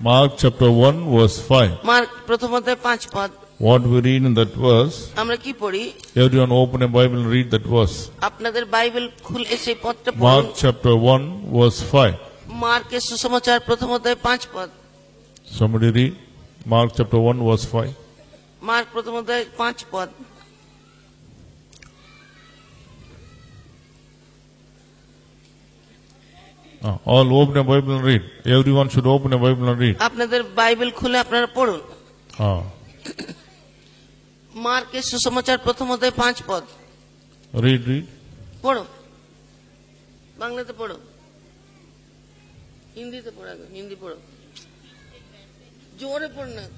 Mark chapter 1 verse 5. Mark প্রথম অধ্যায় 5 পদ। What we read in that verse, আমরা কি পড়ি? everyone open a Bible and read that verse. আপনাদের বাইবেল খুলে সেই পদটা Mark পড়ুন। chapter 1 verse 5. মার্কের সুসমাচার প্রথম অধ্যায় 5 পদ। Somebody read. Mark chapter 1 verse 5. Mark প্রথম অধ্যায় 5 পদ। All open a Bible and read. Everyone should open a Bible and read. আপনাদের বাইবেল খুলে আপনারা পড়ুন। Ah. মার্কের সুসমাচার প্রথম অধ্যায় 5 পদ। Read. পড়ো, বাংলাতে পড়ো, হিন্দিতে পড়ো, হিন্দি পড়ো, জোরে পড় না।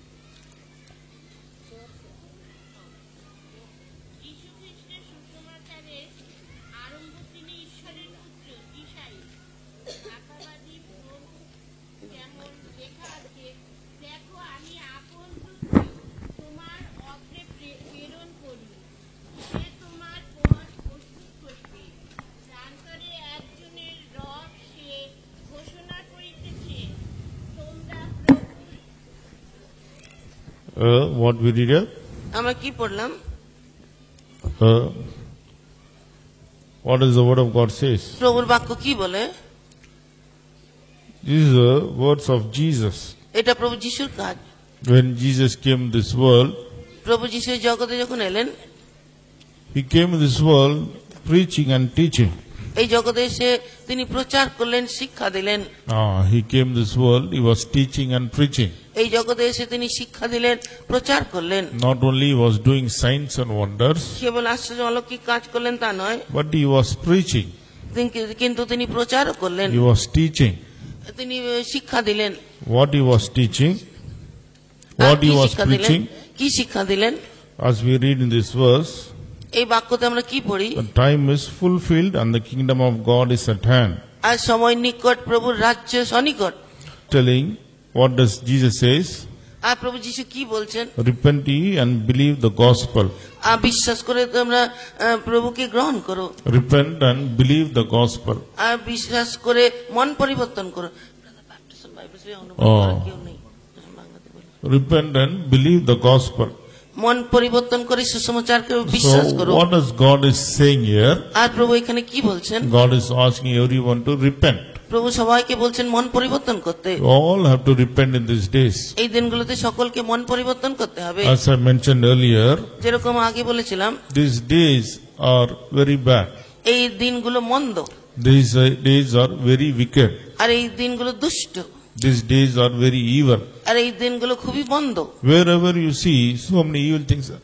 What we read here? আমরা কি পড়লাম? What does the word of God says? প্রভুর বাক্য কি বলে? These are the words of Jesus. এটা প্রভু যিশুর কাজ। When Jesus came to this world, প্রভু যিশু এই জগতে যখন এলেন, He came to this world preaching and teaching. এই জগতে এসে তিনি প্রচার করলেন, শিক্ষা দিলেন। He came to this world, He was teaching and preaching. এই জগতে এসে তিনি শিক্ষা দিলেন, প্রচার করলেন। Not only He was doing signs and wonders, কেবল আশ্চর্য অলৌকিক কাজ করলেন তা নয়, but He was preaching. কিন্তু তিনি প্রচারও করলেন, He was teaching. তিনি শিক্ষা দিলেন। What He was teaching, what He was preaching, কি শিক্ষা দিলেন? as we read in this verse, এই বাক্যতে আমরা কি পড়ি? the time is fulfilled and the kingdom of God is at hand. আর সময় নিকট, প্রভুর রাজ্য সনিকট। Telling, what does Jesus says? আর প্রভু যিশু কি বলছেন? Repent ye and believe the gospel. বিশ্বাস করে তোমরা প্রভুকে গ্রহণ করো। Repent and believe the gospel. আর বিশ্বাস করে মন পরিবর্তন করো। Repent and believe the gospel. মন পরিবর্তন করে সুসমাচারকে বিশ্বাস করো। So what does God is saying here? আর প্রভু এখানে কি বলছেন? God is asking everyone to repent. প্রভু সবাইকে বলছেন মন পরিবর্তন করতে। All have to repent in these days. এই দিনগুলোতে সকলকে মন পরিবর্তন করতে হবে। As I mentioned earlier, যেরকম আগে বলেছিলাম, these days are very bad. এই দিনগুলো মন্দ। These days are very wicked. আর এই দিনগুলো দুষ্ট। These days are very evil. আর এই দিনগুলো খুবই বন্ধ। Wherever you see, so many evil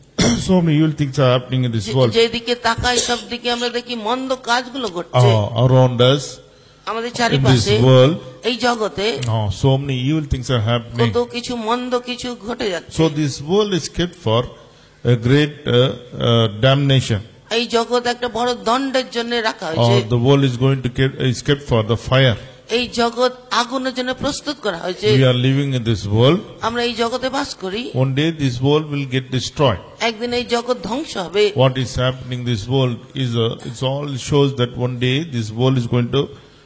things are happening in this world. যেদিকে তাকাই সব দিকে আমরা দেখি মন্দ কাজগুলো ঘটছে। Around us, আমাদের in চারিপাশে, this world, এই জগতে so many evil things are happening. কত কিছু মন্দ কিছু ঘটে যাচ্ছে। So this world is kept for a great damnation. এই জগৎ একটা বড় দণ্ডের জন্য রাখা হয়েছে। The world is kept for the fire. এই জগৎ আগুনের জন্য প্রস্তুত করা হয়েছে। We are living in this world. আমরা এই জগতে বাস করি। One day this world will get destroyed. একদিন এই জগৎ ধ্বংস হবে। What is happening in this world is it all shows that one day this world is going to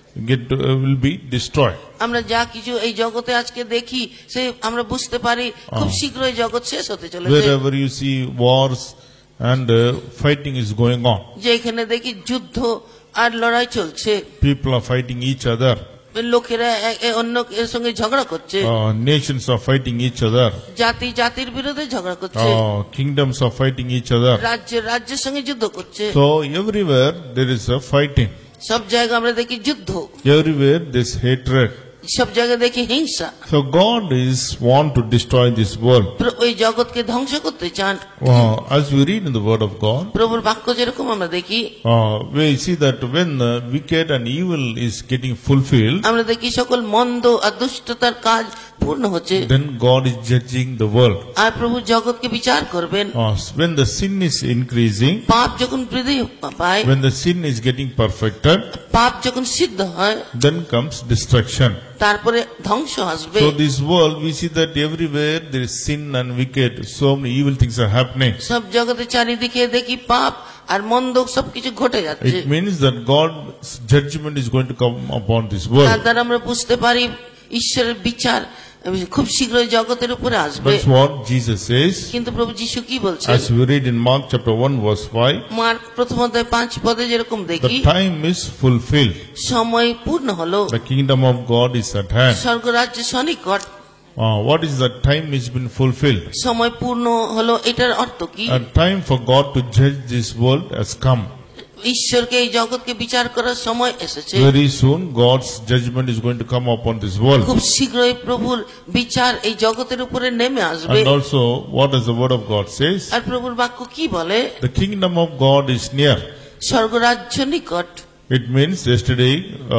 will be destroyed. আমরা যা কিছু এই জগতে আজকে দেখি সে আমরা বুঝতে পারি খুব শীঘ্রই জগৎ শেষ হতে চলেছে। Wherever you see wars and fighting is going on. যেখানে দেখি যুদ্ধ আর লড়াই চলছে। People are fighting each other. লোকেরা অন্য এর সঙ্গে ঝগড়া করছে। Nations are fighting each other. জাতি জাতির বিরুদ্ধে ঝগড়া করছে। Kingdoms are fighting each other. রাজ্য রাজ্যের সঙ্গে যুদ্ধ করছে। So everywhere there is a fighting. সব জায়গায় আমরা দেখি যুদ্ধ। Everywhere this hatred. সব জায়গায় দেখি হিংসা। So God is want to destroy this world. ওই জগৎকে ধ্বংস করতে চান। As we read in the word of God, প্রভুর বাক্য যেরকম আমরা দেখি, we see that when the wicked and evil is getting fulfilled, আমরা দেখি সকল মন্দ আর দুষ্টতার কাজ পূর্ণ হচ্ছে। then God is judging the world. আর প্রভু জগৎকে বিচার করবেন। When the sin is increasing, পাপ যখন বৃদ্ধি পায়, when the sin is getting perfected, পাপ যখন সিদ্ধ হয়, then comes destruction. তারপরে ধ্বংস আসবে। So this world we see that everywhere there is sin and wicked, so many evil things are happening. সব জগতে চারিদিকে দেখি পাপ আর মন্দ সবকিছু ঘটে যাচ্ছে। It means that God's judgment is going to come upon this world. তার দ্বারা আমরা বুঝতে পারি ঈশ্বরের বিচার খুব শীঘ্রই জগতের উপরে আসবে। That's what Jesus says. কিন্তু প্রভু যিশু কি বলছেন? As we read in Mark chapter 1 verse 5, Mark প্রথম অধ্যায় 5 পদে যেরকম দেখি, the time is fulfilled. সময় পূর্ণ হলো, The kingdom of God is at hand. স্বর্গরাজ্য সন্নিকট। What is the time is been fulfilled? সময় পূর্ণ হলো, এটার অর্থ কি? A time for God to judge this world has come. ঈশ্বরকে এই জগৎকে বিচার করার সময় এসেছে। Very soon God's judgment is going to come upon this world. খুব শীঘ্রই প্রভুর বিচার এই জগতের উপরে নেমে আসবে। And also, what does the word of God says? আর প্রভুর বাক্য কি বলে? The kingdom of God is near. স্বর্গরাজ্য নিকট। It means yesterday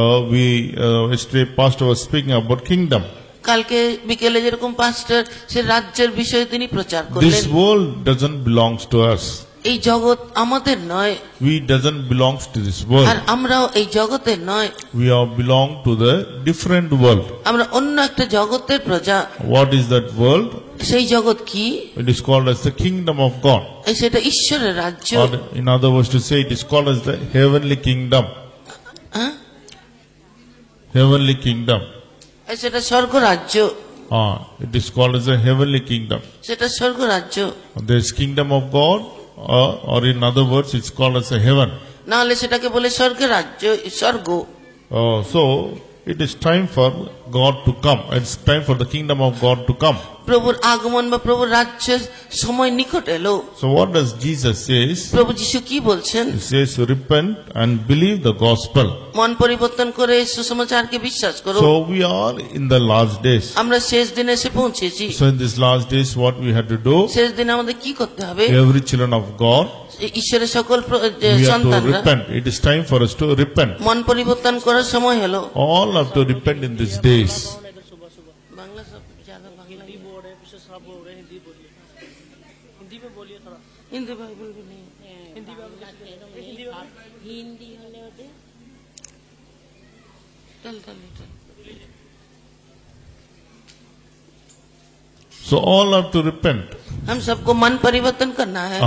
pastor was speaking about kingdom. কালকে বিকেলে যেরকম পাস্টার সে রাজ্যের বিষয়ে তিনি প্রচার করলেন। This world doesn't belong to us. এই জগৎ আমাদের নয়। We doesn't belong to this world. আর আমরাও এই জগতের নয়। We belong to the different world. আমরা অন্য একটা জগতের প্রজা। What is that world? সেই জগৎ কি? It is called as the kingdom of God. সেটা ঈশ্বরের রাজ্য। Or in other words to say, it is called as the heavenly kingdom. Heavenly kingdom. সেটা স্বর্গরাজ্য। It is called as the heavenly kingdom. সেটা স্বর্গরাজ্য। There is kingdom of God, or in other words, it's called as a heaven. না হলে সেটাকে বলে স্বর্গের রাজ্য, স্বর্গ। So it is time for God to come. It's time for the kingdom of God to come. প্রভুর আগমন বা প্রভুর রাজ্যের সময় নিকট এলো। So what does Jesus says? প্রভু যিশু কি বলছেন? He says, repent and believe the gospel. মন পরিবর্তন করে সুসমাচারকে বিশ্বাস করো। So we are in the last days. আমরা শেষ দিনে এসে পৌঁছেছি। So in this last days, what we had to do? শেষ দিনে আমাদের কি করতে হবে? Every children of God, ঈশ্বরের সকল we have to সন্তানরা repent. It is time for us to repent. মন পরিবর্তন করার সময় হলো। All have to repent in these days. Bangla সব ज़्यादा বাংলা हिंदी बोल रहे हैं, सब बोल रहे हैं, हिंदी बोलिए, हिंदी में बोलिए थोड़ा, हिंदी बाइबल भी नहीं, हिंदी हिंदी होने होते चल चल चल। So all have to repent. हम सबको मन परिवर्तन करना है।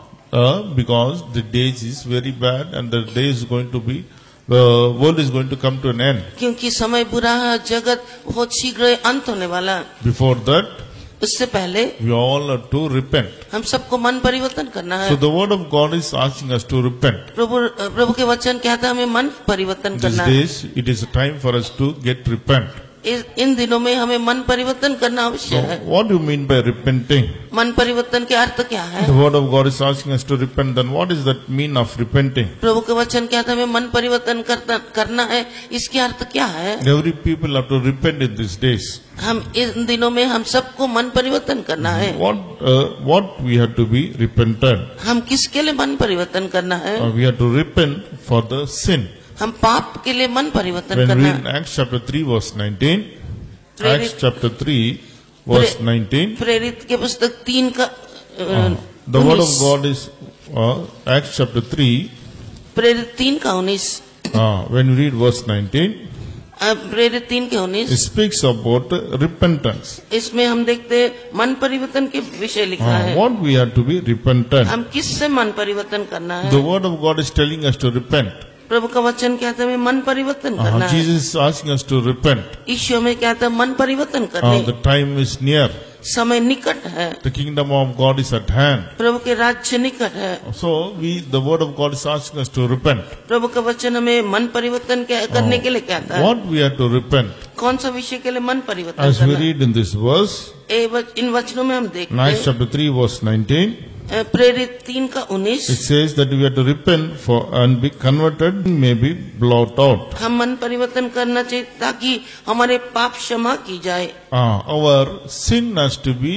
Because the days is very bad and the day is going to be, the world is going to come to an end. क्योंकि समय बुरा है, जगत बहुत शीघ्र अंत होने वाला। Before that, उससे पहले we all have to repent. हम सबको मन परिवर्तन करना है। So the word of God is asking us to repent. प्रभु के वचन कहता है हमें मन परिवर्तन करना है। These days, it is a time for us to get repent. इन दिनों में हमें मन परिवर्तन करना आवश्यक है। What do you mean by repenting? मन परिवर्तन के अर्थ क्या है? The word of God is asking us to repent. Then what is that mean of repenting? प्रभु के वचन कहता है हमें मन परिवर्तन करना है, इसके अर्थ क्या है? Every people have to repent in these days. हम इन दिनों में हम सबको मन परिवर्तन करना है। What we have to be repentant? हम किसके लिए मन परिवर्तन करना है? We have to repent for the sin. हम पाप के लिए मन परिवर्तन When करना we है। read Acts chapter 3 verse 19, Acts chapter 3 verse 19, प्रेरित के पुस्तक 3 का the word of God is Acts chapter 3. प्रेरित 3 का 19, When we read verse 19, प्रेरित 3 के 19, it speaks about repentance. इसमें हम देखते हैं मन परिवर्तन के विषय लिखा है। What we have to be repentant. हम किससे मन परिवर्तन करना है? The word of God is telling us to repent. प्रभु का वचन कहता है हमें मन परिवर्तन करना है। Jesus is asking us to repent. ईश्वर में कहता है मन परिवर्तन करने। The time is near. समय निकट है। The kingdom of God is at hand. प्रभु के राज्य निकट है। So the word of God is asking us to repent. प्रभु का वचन हमें मन परिवर्तन करने के लिए कहता है। What we have to repent? कौन सा विषय के लिए मन परिवर्तन As we करना है? read in this verse, इन वचनों में हम देखते Acts हैं chapter 3 verse 19, प्रेरित 3 का 19, it says that we have to repent for and be converted, may be blotted out. हम मन परिवर्तन करना चाहिए ताकि हमारे पाप क्षमा की जाए। Our sin has to be,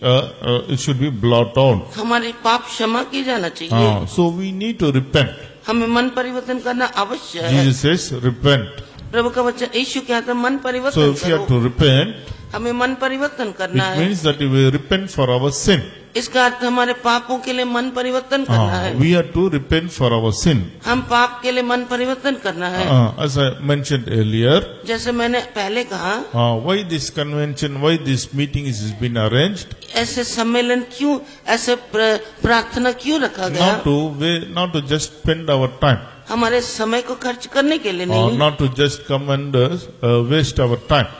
it should be blotted out. हमारे पाप क्षमा की जाना चाहिए। So we need to repent. हमें मन परिवर्तन करना आवश्यक है। Jesus says repent. प्रभु का वचन यीशु कहता है मन So परिवर्तन if we have करो। to repent, हमें मन परिवर्तन करना it है। means that we repent for our sin. इसका अर्थ हमारे पापों के लिए मन परिवर्तन करना है। We have to repent for our sin. हम पाप के लिए मन परिवर्तन करना है। As I mentioned earlier, जैसे मैंने पहले कहा, why this convention, why this meeting has been arranged? ऐसे सम्मेलन क्यों, ऐसे प्रार्थना क्यों रखा गया? Not to just spend our time. हमारे समय को खर्च करने के लिए नहीं, Not to just come and waste our time.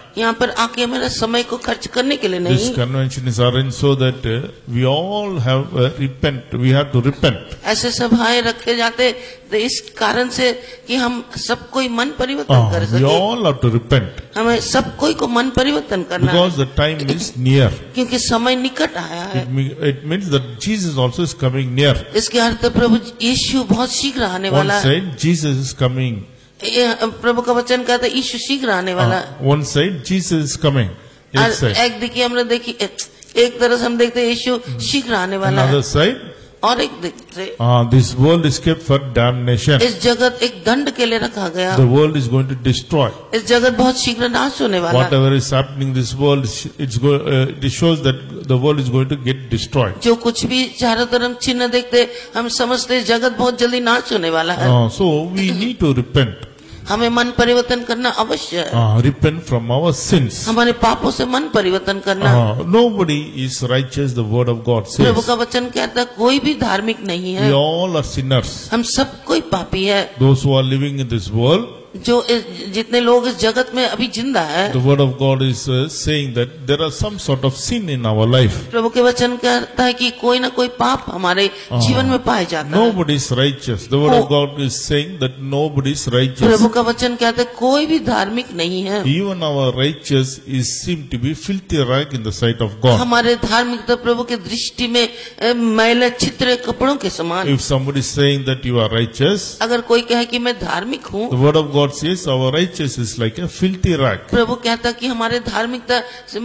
यहाँ पर आके मेरा समय को खर्च करने के लिए This नहीं। convention is arranged so that we all have repent. We have to repent. ऐसे सभाएं रखे जाते तो इस कारण से कि हम सब कोई मन परिवर्तन कर We सके। all have to repent हमें सब कोई को मन परिवर्तन करना है because the time is near. क्योंकि समय निकट आया है। It means that Jesus also is coming near. इसके अर्थ प्रभु यीशु बहुत शीघ्र आने One वाला है। side, Jesus is coming. प्रभु का वचन कहता है यीशु शीघ्र आने वाला है। One side, Jesus is coming. और Yes, side. एक देखिए हमने देखी एक तरह से हम देखते हैं यीशु शीघ्र आने वाला है Another side, और एक देखते this world is kept for damnation. इस जगत एक दंड के लिए रखा गया। The world is going to destroy. इस जगत बहुत शीघ्र नाश होने वाला है। Whatever is happening in this world, it shows that the world is going to get destroyed. जो कुछ भी चारों तरफ चिन्ह देखते हम समझते हैं जगत बहुत जल्दी नाश होने वाला है। So we need to repent. हमें मन परिवर्तन करना अवश्य है। Repent from our sins. हमारे पापों से मन परिवर्तन करना। Nobody is righteous, the word of God Prabhu says. का वचन कहता है कोई भी धार्मिक नहीं We है, all are sinners. हम सब कोई पापी है। Those who are living in this world, जो जितने लोग इस जगत में अभी जिंदा है, the word of God is saying that there are some sort of sin in our life. प्रभु के वचन कहता है कि कोई ना कोई पाप हमारे जीवन में पाया जाता है। Nobody is righteous. The word of God is saying that nobody is righteous. प्रभु का वचन कहता है कोई भी धार्मिक नहीं है। Even our righteous is seem to be filthy rag in the sight of God. हमारे धार्मिकता प्रभु की दृष्टि में मैले छितरे कपड़ों के समान। If somebody is saying that you are righteous, अगर कोई कहे कि मैं धार्मिक हूँ, the word of God says our righteous is like a filthy rag. प्रभु कहता कि हमारे धार्मिकता से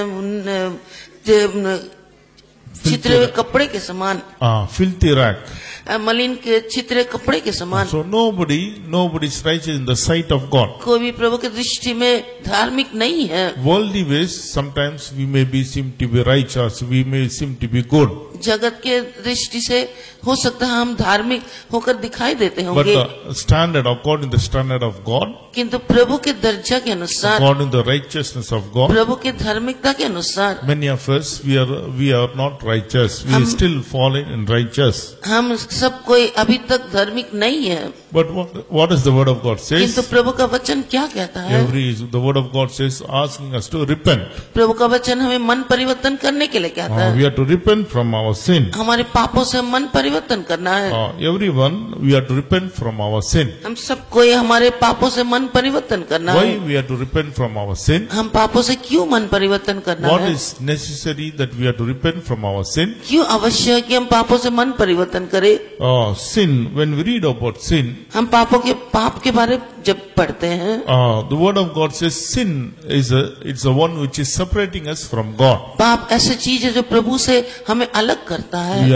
छितरे हुए कपड़े के समान, Filthy rag. मलिन के छितरे कपड़े के समान। So nobody is righteous in the sight of God. कोई भी प्रभु की दृष्टि में धार्मिक नहीं है। Worldly ways, sometimes we may be seem to be righteous, we may seem to be good. जगत के दृष्टि से हो सकता है हम धार्मिक होकर दिखाई देते But होंगे, the standard, according to the standard of God, किंतु प्रभु के दर्जा के अनुसार, according to the righteousness of God, प्रभु के धार्मिकता के अनुसार many of us, we are not righteous. We are still fallen in righteous. हम सब कोई अभी तक धार्मिक नहीं है। But what does the word of God किंतु says? प्रभु का वचन क्या कहता है? The word of God says, asking us to repent. प्रभु का वचन हमें मन परिवर्तन करने के लिए कहता है। We have to repent from our sin. हमारे पापों से मन परिवर्तन करना है। Everyone, we have to repent from our sin. हम सब कोई हमारे पापों से मन परिवर्तन करना Why है। we have to repent from our sin? हम पापों से क्यों मन परिवर्तन करना What है? is necessary that we have to repent from our sin? क्यों आवश्यक है कि हम पापों से मन परिवर्तन करें? Sin, when we read about sin, हम पाप के बारे जब पढ़ते हैं, the word of God says sin it's the one which is separating us from God. पाप ऐसी चीज है जो प्रभु से हमें अलग करता है।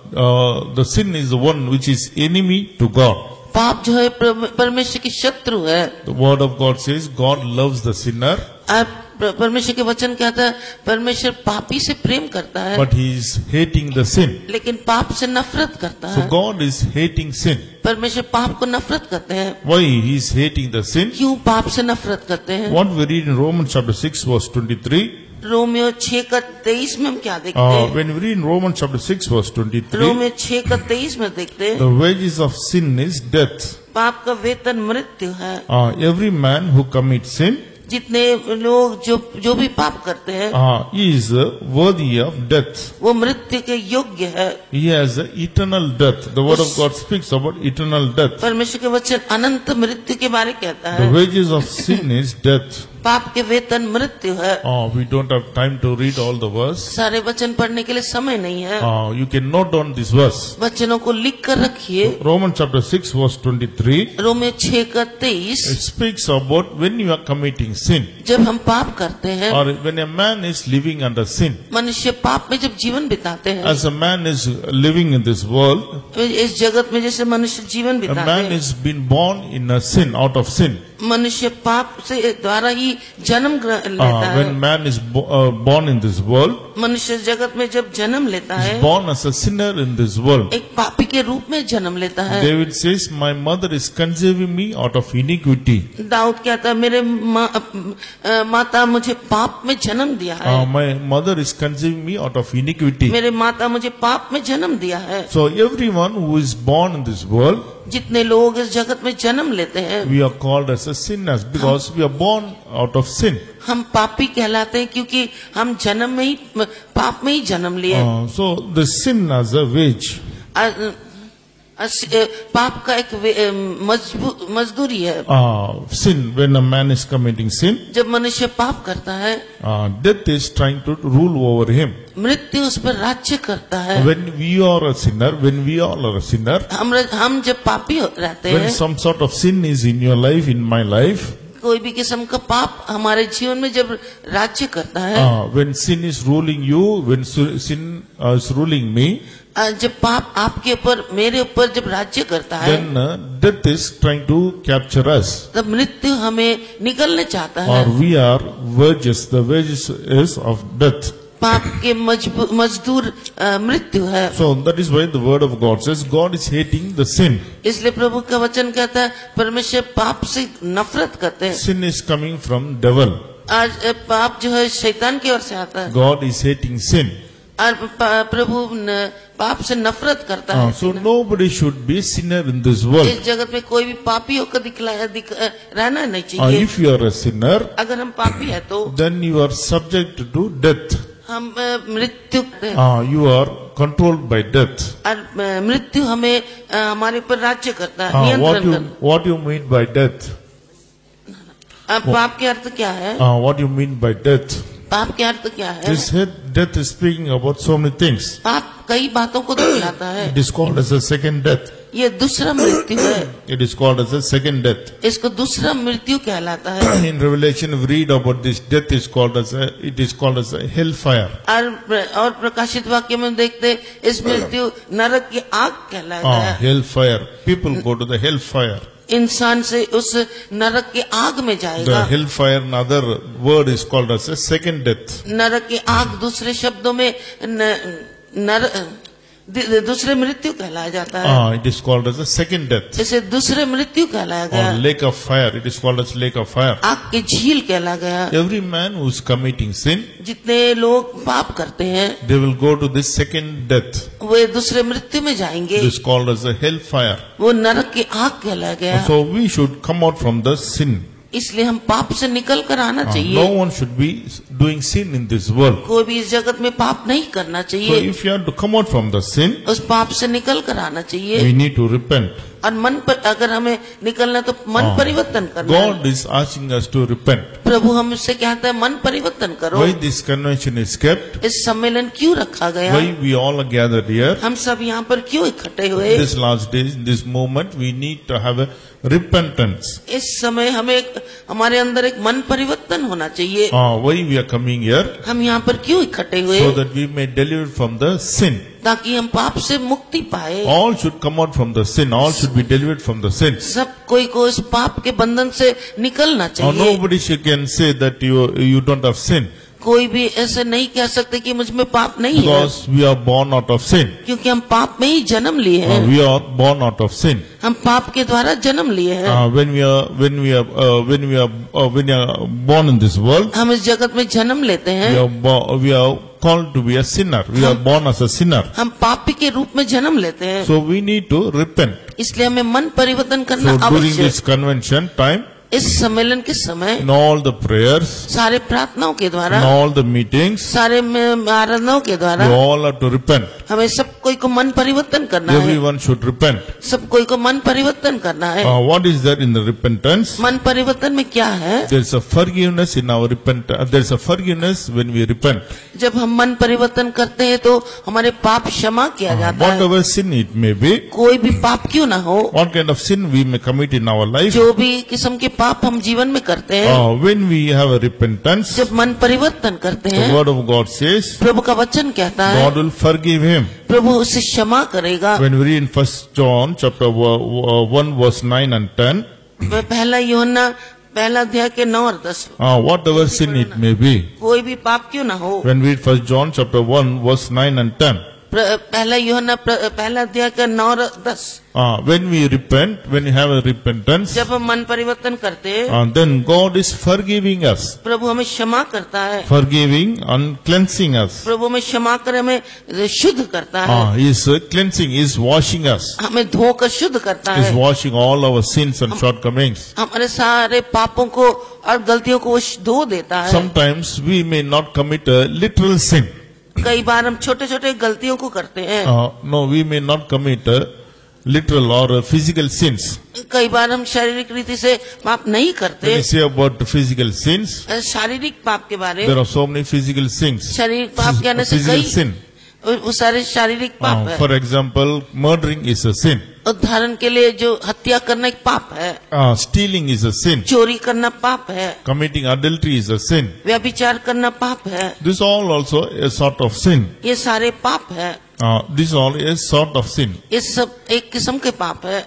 The sin is the one which is enemy to God. पाप जो है परमेश्वर की शत्रु है। The word of God says God loves the sinner, परमेश्वर के वचन कहता है परमेश्वर पापी से प्रेम करता है, but he is hating the sin. लेकिन पाप से नफरत करता So है। God is hating sin. परमेश्वर पाप को नफरत करते हैं। Why he is hating the sin? क्यों पाप से नफरत करते हैं? What we read in Romans chapter 6 verse 23. रोमियो 6:23 में हम क्या देखते हैं? When we read in Romans chapter 6 verse 23, रोमियो 6:23 में देखते हैं the wages of sin is death. पाप का वेतन मृत्यु है। Every man who commits sin, जितने लोग जो भी पाप करते हैं, he is worthy of death. वो मृत्यु के योग्य है। He has eternal death. The word of God speaks about eternal death. परमेश्वर के वचन अनंत मृत्यु के बारे कहता The है। wages of sin is death. पाप के वेतन मृत्यु है। We don't have time to read all the verse. सारे वचन पढ़ने के लिए समय नहीं है। You can note down this verse. वचनों को लिख कर रखिए। Romans chapter 6 verse 23. रोमियो 6:23 It speaks about when you are committing sin, जब हम पाप करते हैं, or when a man is living under sin. मनुष्य पाप में जब जीवन बिताते हैं, As a man is living in this world, इस जगत में जैसे मनुष्य जीवन a बिताते man हैं, is been born in a sin, out of sin. मनुष्य पाप से द्वारा ही जन्म लेता है। When man is born in this world, मनुष्य जगत में जब जन्म लेता is है, born as a sinner in this world. एक पापी के रूप में जन्म लेता है। David says, my mother is conceiving me out of iniquity. Dawood कहता है मेरे माता मुझे पाप में जन्म दिया है। My mother is conceiving me out of iniquity. मेरे माता मुझे पाप में जन्म दिया है। So everyone who is born in this world, जितने लोग इस जगत में जन्म लेते हैं, we are called as a sinners because we are born out of sin. हम पापी कहलाते हैं क्योंकि हम जन्म में ही पाप में ही जन्म लिए। So the sin as a wage. पाप का एक मजदूरी है। Sin, when a man is committing sin, जब मनुष्य पाप करता है, death is trying to rule over him. मृत्यु उस पर राज्य करता है। When we are a sinner, when we all are a sinner, हम जब पापी रहते when हैं, some sort of sin is in your life, in my life, कोई भी किस्म का पाप हमारे जीवन में जब राज्य करता है, when sin is ruling you, when sin is ruling me, जब पाप आपके ऊपर मेरे ऊपर जब राज्य करता है, then death is trying to capture us. तब मृत्यु हमें निगलने चाहता है। Or we are wages, the wages is of death. पाप के मजदूर मृत्यु है। So that is why the word of God says God is hating the sin. इसलिए प्रभु का वचन कहता है परमेश्वर पाप से नफरत करते हैं। Sin is coming from devil. आज पाप जो है शैतान की ओर से आता है God is hating sin. और प्रभु पाप से नफरत करता है। So nobody should be sinner in this world. इस जगत में कोई भी पापी होकर रहना नहीं चाहिए। If you are a sinner, अगर हम पापी है तो then you are subject to death. हम मृत्यु You are controlled by death. और मृत्यु हमें हमारे ऊपर राज्य करता है, नियंत्रण करता है। What you mean by death? पाप के अर्थ क्या है? What you mean by death? पाप के अर्थ क्या है? This death is speaking about so many things. पाप कई बातों को दिखलाता है। It is called as a second death. ये दूसरा मृत्यु है। It is called as a second death. इसको दूसरा मृत्यु कहलाता है। In Revelation we read about this death is called as a hellfire. और प्रकाशित वाक्य में देखते इस मृत्यु नरक की आग कहलाता है। Hellfire. People go to the hellfire. इंसान से उस नरक की आग में जाएगा। The hellfire, another word is called as a second death. नरक की आग दूसरे शब्दों में दूसरे मृत्यु कहलाया जाता है। It is called as a second death. इसे दूसरे मृत्यु कहलाया गया। Or lake of fire. It is called as lake of fire. आग की झील कहला गया। Every man who is committing sin, जितने लोग पाप करते हैं, they will go to this second death. वे दूसरे मृत्यु में जाएंगे। It is called as a hellfire. वो नरक की आग कहलाया गया। So we should come out from the sin. इसलिए हम पाप से निकल कर आना चाहिए। No one should be doing sin in this world. कोई भी इस जगत में पाप नहीं करना So चाहिए। if you have to come out from the sin, उस पाप से निकल कर आना चाहिए। we need to repent. और मन पर अगर हमें निकलना तो मन परिवर्तन करना है। God is asking us to repent. प्रभु हमसे कहता है मन परिवर्तन करो। Why this convention is kept? इस सम्मेलन क्यों रखा गया? Why we all are gathered here? हम सब यहाँ पर क्यों इकट्ठे हुए? This last days, in this moment, we need to have a repentance. इस समय हमें हमारे अंदर एक मन परिवर्तन होना चाहिए। Why we are coming here? हम यहाँ पर क्यों इकट्ठे हुए? So that we may deliver from the sin. ताकि हम पाप से मुक्ति पाए। All should come out from the sin. All should be delivered from the sin. सब कोई को इस पाप के बंधन से निकलना चाहिए। Nobody can say that you don't have sin. कोई भी ऐसे नहीं कह सकते कि मुझ में पाप नहीं है। Because we are born out of sin. क्योंकि हम पाप में ही जन्म लिए हैं। We are born out of sin. हम पाप के द्वारा जन्म लिए हैं। When we are born in this world, हम इस जगत में जन्म लेते हैं। we are called to be a sinner. We are born as a sinner. हम पापी के रूप में जन्म लेते हैं। So we need to repent. इसलिए हमें मन परिवर्तन करना So during आवश्यक। this convention time, इस सम्मेलन के समय in all the prayers, सारे प्रार्थनाओं के द्वारा, in all the meetings, सारे आराधनाओं के द्वारा you all have to repent. हमें सब कोई को मन परिवर्तन करना है। Everyone should repent. सब कोई को मन परिवर्तन करना है। What is there in the repentance? मन परिवर्तन में क्या है? There is a forgiveness in our repentance. There is a forgiveness when we repent. जब हम मन परिवर्तन करते हैं तो हमारे पाप क्षमा किया जाता है। Whatever sin it may be, कोई भी पाप क्यों ना हो, what kind of sin we may commit in our life, जो भी किस्म के पाप हम जीवन में करते हैं, when we have a repentance, जब मन परिवर्तन करते the हैं, word of God says, प्रभु का वचन कहता है God will forgive him. प्रभु उसे क्षमा करेगा। When we read in 1 John chapter 1 verse 9 and 10, पहला यूहन्ना पहला अध्याय के 9 और 10, whatever sin it may be, कोई भी पाप क्यों ना हो, when we read 1 John chapter 1 verse 9 and 10, पहला यूहन्ना पहला अध्याय का 9 और 10। When we repent, when we have a repentance, जब हम मन परिवर्तन करते हैं, then God is forgiving us, प्रभु हमें क्षमा करता है, forgiving and cleansing us. प्रभु हमें क्षमा कर हमें शुद्ध करता है, He is cleansing, He is washing us, हमें धोकर शुद्ध करता He is है, washing all our sins and shortcomings. हमारे सारे पापों को और गलतियों को वो धो देता है। Sometimes we may not commit a literal sin. कई बार हम छोटे छोटे गलतियों को करते हैं। No, we may not commit literal or physical sins. कई बार हम शारीरिक रीति से पाप नहीं करते। When we say about physical sins, शारीरिक पाप के बारे there are so many physical sins. शारीरिक पाप कहने से Physical कई sin. वो सारे शारीरिक पाप है। For example, murdering is a sin. उदाहरण के लिए जो हत्या करना एक पाप है, Stealing is a sin. चोरी करना पाप है, Committing adultery is a sin. व्यभिचार करना पाप है, This all also a sort of sin. ये सारे पाप है। This all is sort of sin. ये सब एक किस्म के पाप है।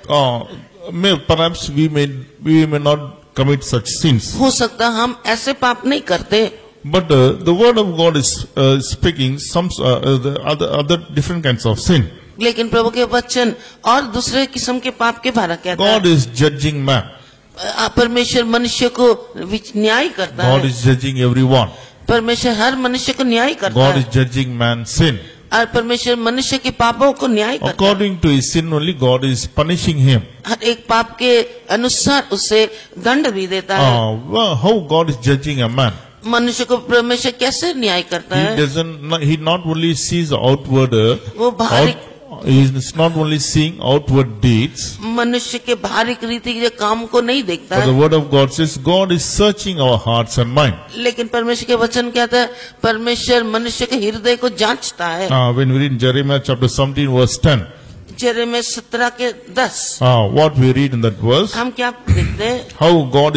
Perhaps we may not commit such sins. हो सकता हम ऐसे पाप नहीं करते, But the word of God is speaking some the other different kinds of sin. लेकिन प्रभु के वचन और दूसरे किस्म के पाप के बारे कहता God है। is judging man. परमेश्वर मनुष्य को न्याय करता God है। is judging everyone. परमेश्वर हर मनुष्य को न्याय करता God है is judging man's sin. और परमेश्वर मनुष्य के पापों को न्याय करता है। According to his sin only, God is punishing him. हर एक पाप के अनुसार उसे दंड भी देता है। How God is judging a man? मनुष्य को परमेश्वर कैसे न्याय करता है? He not only sees outward, वो बाहरी he is not only seeing outward deeds, मनुष्य के बाहरी रीति के काम को नहीं देखता but the है, word of God says God is searching our hearts and mind. लेकिन परमेश्वर के वचन कहता है परमेश्वर मनुष्य के हृदय को जांचता है। When we read in Jeremiah chapter 17 verse 10, यिर्मयाह 17 के 10 what we read in that verse, हम क्या देखते हैं? how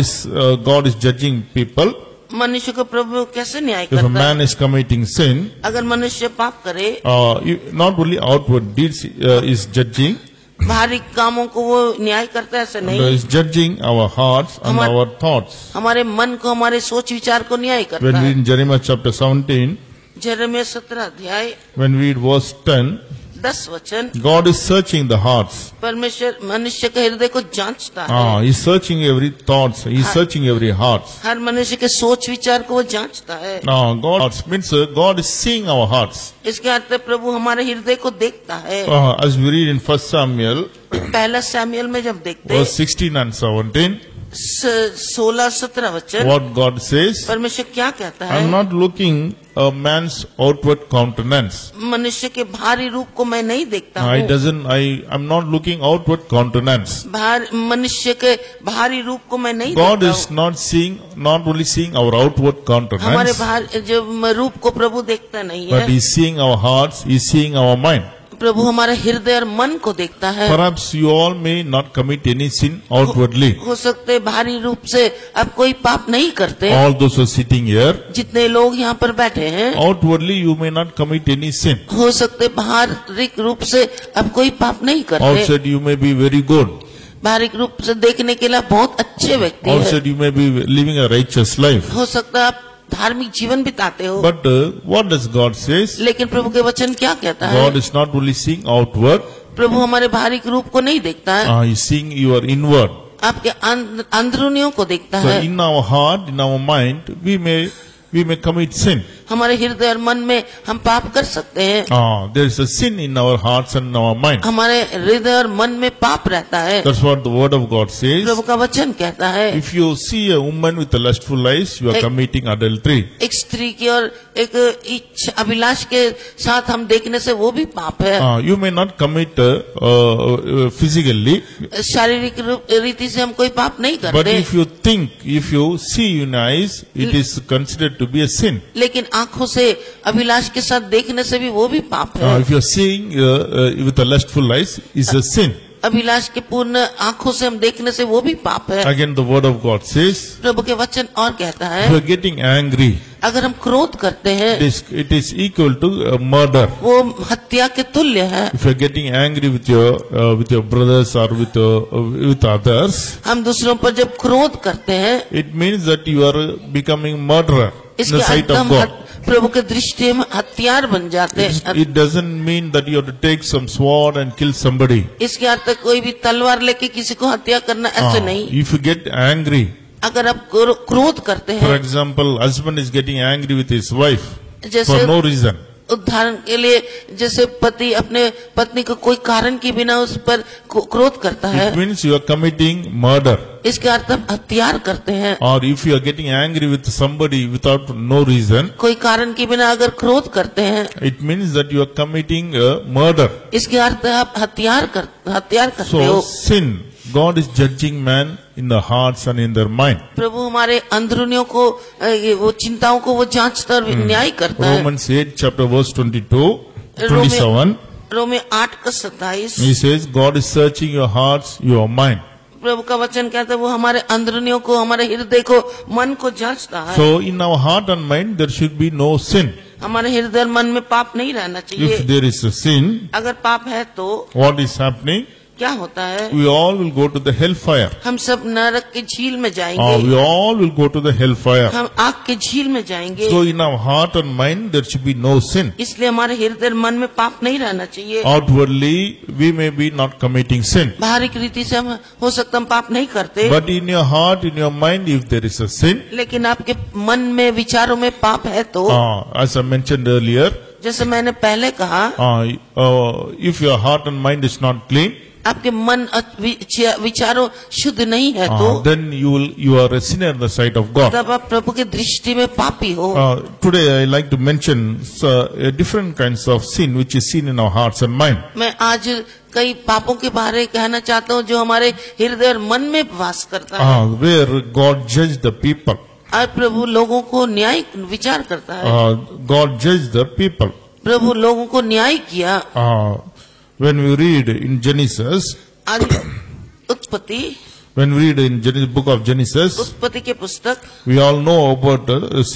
God is judging people. मनुष्य को प्रभु कैसे न्याय If a करता man है? is committing sin, अगर मनुष्य पाप करे, not only outward deeds is judging, बाहरी कामों को वो न्याय करता है, ऐसे but नहीं। is judging our hearts and हमारे- our thoughts. हमारे मन को, हमारे सोच विचार को न्याय When करता we है। read in Jeremiah chapter 17, यिर्मयाह 17 अध्याय when we read verse 10, 10 वचन, God is searching the hearts. परमेश्वर मनुष्य के हृदय को जांचता है। He's searching every thoughts. He's searching every hearts. हर मनुष्य के सोच विचार को वो जांचता है। God means God is seeing our hearts. इसके अर्थ है प्रभु हमारे हृदय को देखता है। As we read in 1 Samuel पहला सैमुएल में जब देखते verse 16 and 17, 16-17 वचन, what God says, परमेश्वर क्या कहता I'm है? not looking a man's outward countenance. मनुष्य के बाहरी रूप को मैं नहीं देखता हूँ। I'm not looking outward countenance. मनुष्य के बाहरी रूप को मैं नहीं God देखता is हूँ। not only seeing our outward हमारे countenance, बाहर जो रूप को प्रभु देखता नहीं but है, He's seeing our hearts, He's seeing our mind. प्रभु हमारे हृदय और मन को देखता है। Perhaps you all may not commit any sin outwardly. हो सकते है बाहरी रूप से अब कोई पाप नहीं करते। All those who are sitting here, जितने लोग यहाँ पर बैठे हैं, outwardly you may not commit any sin. हो सकते बाहरिक रूप से अब कोई पाप नहीं करते। Outside you may be very good. बाहरिक रूप से देखने के लिए बहुत अच्छे व्यक्ति हैं। Outside you may be living a righteous life. हो सकता है आप धार्मिक जीवन बिताते हो, But what does God says? लेकिन प्रभु के वचन क्या कहता है? God is not only seeing outward, प्रभु हमारे बाहरी रूप को नहीं देखता है, He's seeing your inward. आपके अंदरूनियों को देखता So है। in our heart, in our mind, we may commit sin. हमारे हृदय और मन में हम पाप कर सकते हैं। There is a sin in our hearts and in our mind. हमारे हृदय और मन में पाप रहता है। That's what the word of God says. प्रभु का वचन कहता है If you see a woman with a lustful eyes, you are committing adultery. एक स्त्री की और एक इच्छा अभिलाष के साथ हम देखने से वो भी पाप है। You may not commit physically, शारीरिक रीति से हम कोई पाप नहीं but करते, if you see in eyes, it is considered to be a sin. लेकिन आंखों से अभिलाष के साथ देखने से भी वो भी पाप है। If you are seeing with a lustful eyes, is a sin. Abhilash के पूर्ण आंखों से हम देखने से वो भी पाप है। Again, the word of God says, प्रभु के वचन और कहता if है you are getting angry, अगर हम क्रोध करते हैं it is equal to murder. वो हत्या के तुल्य है। If you are getting angry with your brothers or with others, हम दूसरों पर जब क्रोध करते हैं, it means that you are becoming murderer in इसके the sight अर्थ of हम God. प्रभु के दृष्टि में हथियार बन जाते हैं। It doesn't mean that you have to take some sword and kill somebody. इसके अर्थ कोई भी तलवार लेके किसी को हत्या करना ऐसे नहीं। If you get angry, अगर आप क्रोध करते for हैं, example, husband is getting angry with his wife जैसे for no reason. उदाहरण के लिए जैसे पति अपने पत्नी को कोई कारण के बिना उस पर क्रोध करता है, It means you are committing murder. इसके अर्थ आप हत्यार करते हैं। Or if you are getting angry with somebody without no reason, कोई कारण के बिना अगर क्रोध करते हैं, it means that you are committing murder. इसके अर्थ आप हत्यार करते So हो। sin, God is judging man in the hearts and in their mind. प्रभु हमारे अंदरूनियों को वो चिंताओं को वो जांचता और न्याय करता है। Romans 8 chapter verse 27. रोमे 8 का 27 He says, God is searching your hearts, your mind. प्रभु का वचन कहता है वो हमारे अंदरूनियों को, हमारे हृदय को, मन को जांचता है। So in our heart and mind there should be no sin. हमारे हृदय और मन में पाप नहीं रहना चाहिए। If there is a sin, अगर पाप है तो what is happening? क्या होता है? We all will go to the hellfire. हम सब नरक के झील में We जाएंगे, all will go to the hellfire. हम आग के झील में जाएंगे। So in our heart and mind there should be no sin. इसलिए हमारे हृदय और मन में पाप नहीं रहना चाहिए। Outwardly we may be not committing sin. बाहरी रीति से हम हो सकता हम पाप नहीं करते, But in your heart, in your mind, if there is a sin, लेकिन आपके मन में विचारों में पाप है तो, as I mentioned earlier, जैसे मैंने पहले कहा, if your heart and mind is not clean, आपके मन विचारों शुद्ध नहीं है तो then you are a sinner in the sight of God. तब आप प्रभु की दृष्टि में पापी हो। Today I like to mention different kinds of sin which is seen in our hearts and mind. मैं आज कई पापों के बारे में कहना चाहता हूँ जो हमारे हृदय और मन में वास करता है। Where God judged the people. और प्रभु लोगों को न्याय विचार करता है। God judged the people. प्रभु लोगों को न्याय किया। When we read in Genesis, उत्पत्ति, when we read in book of Genesis, उत्पत्ति के पुस्तक, we all know about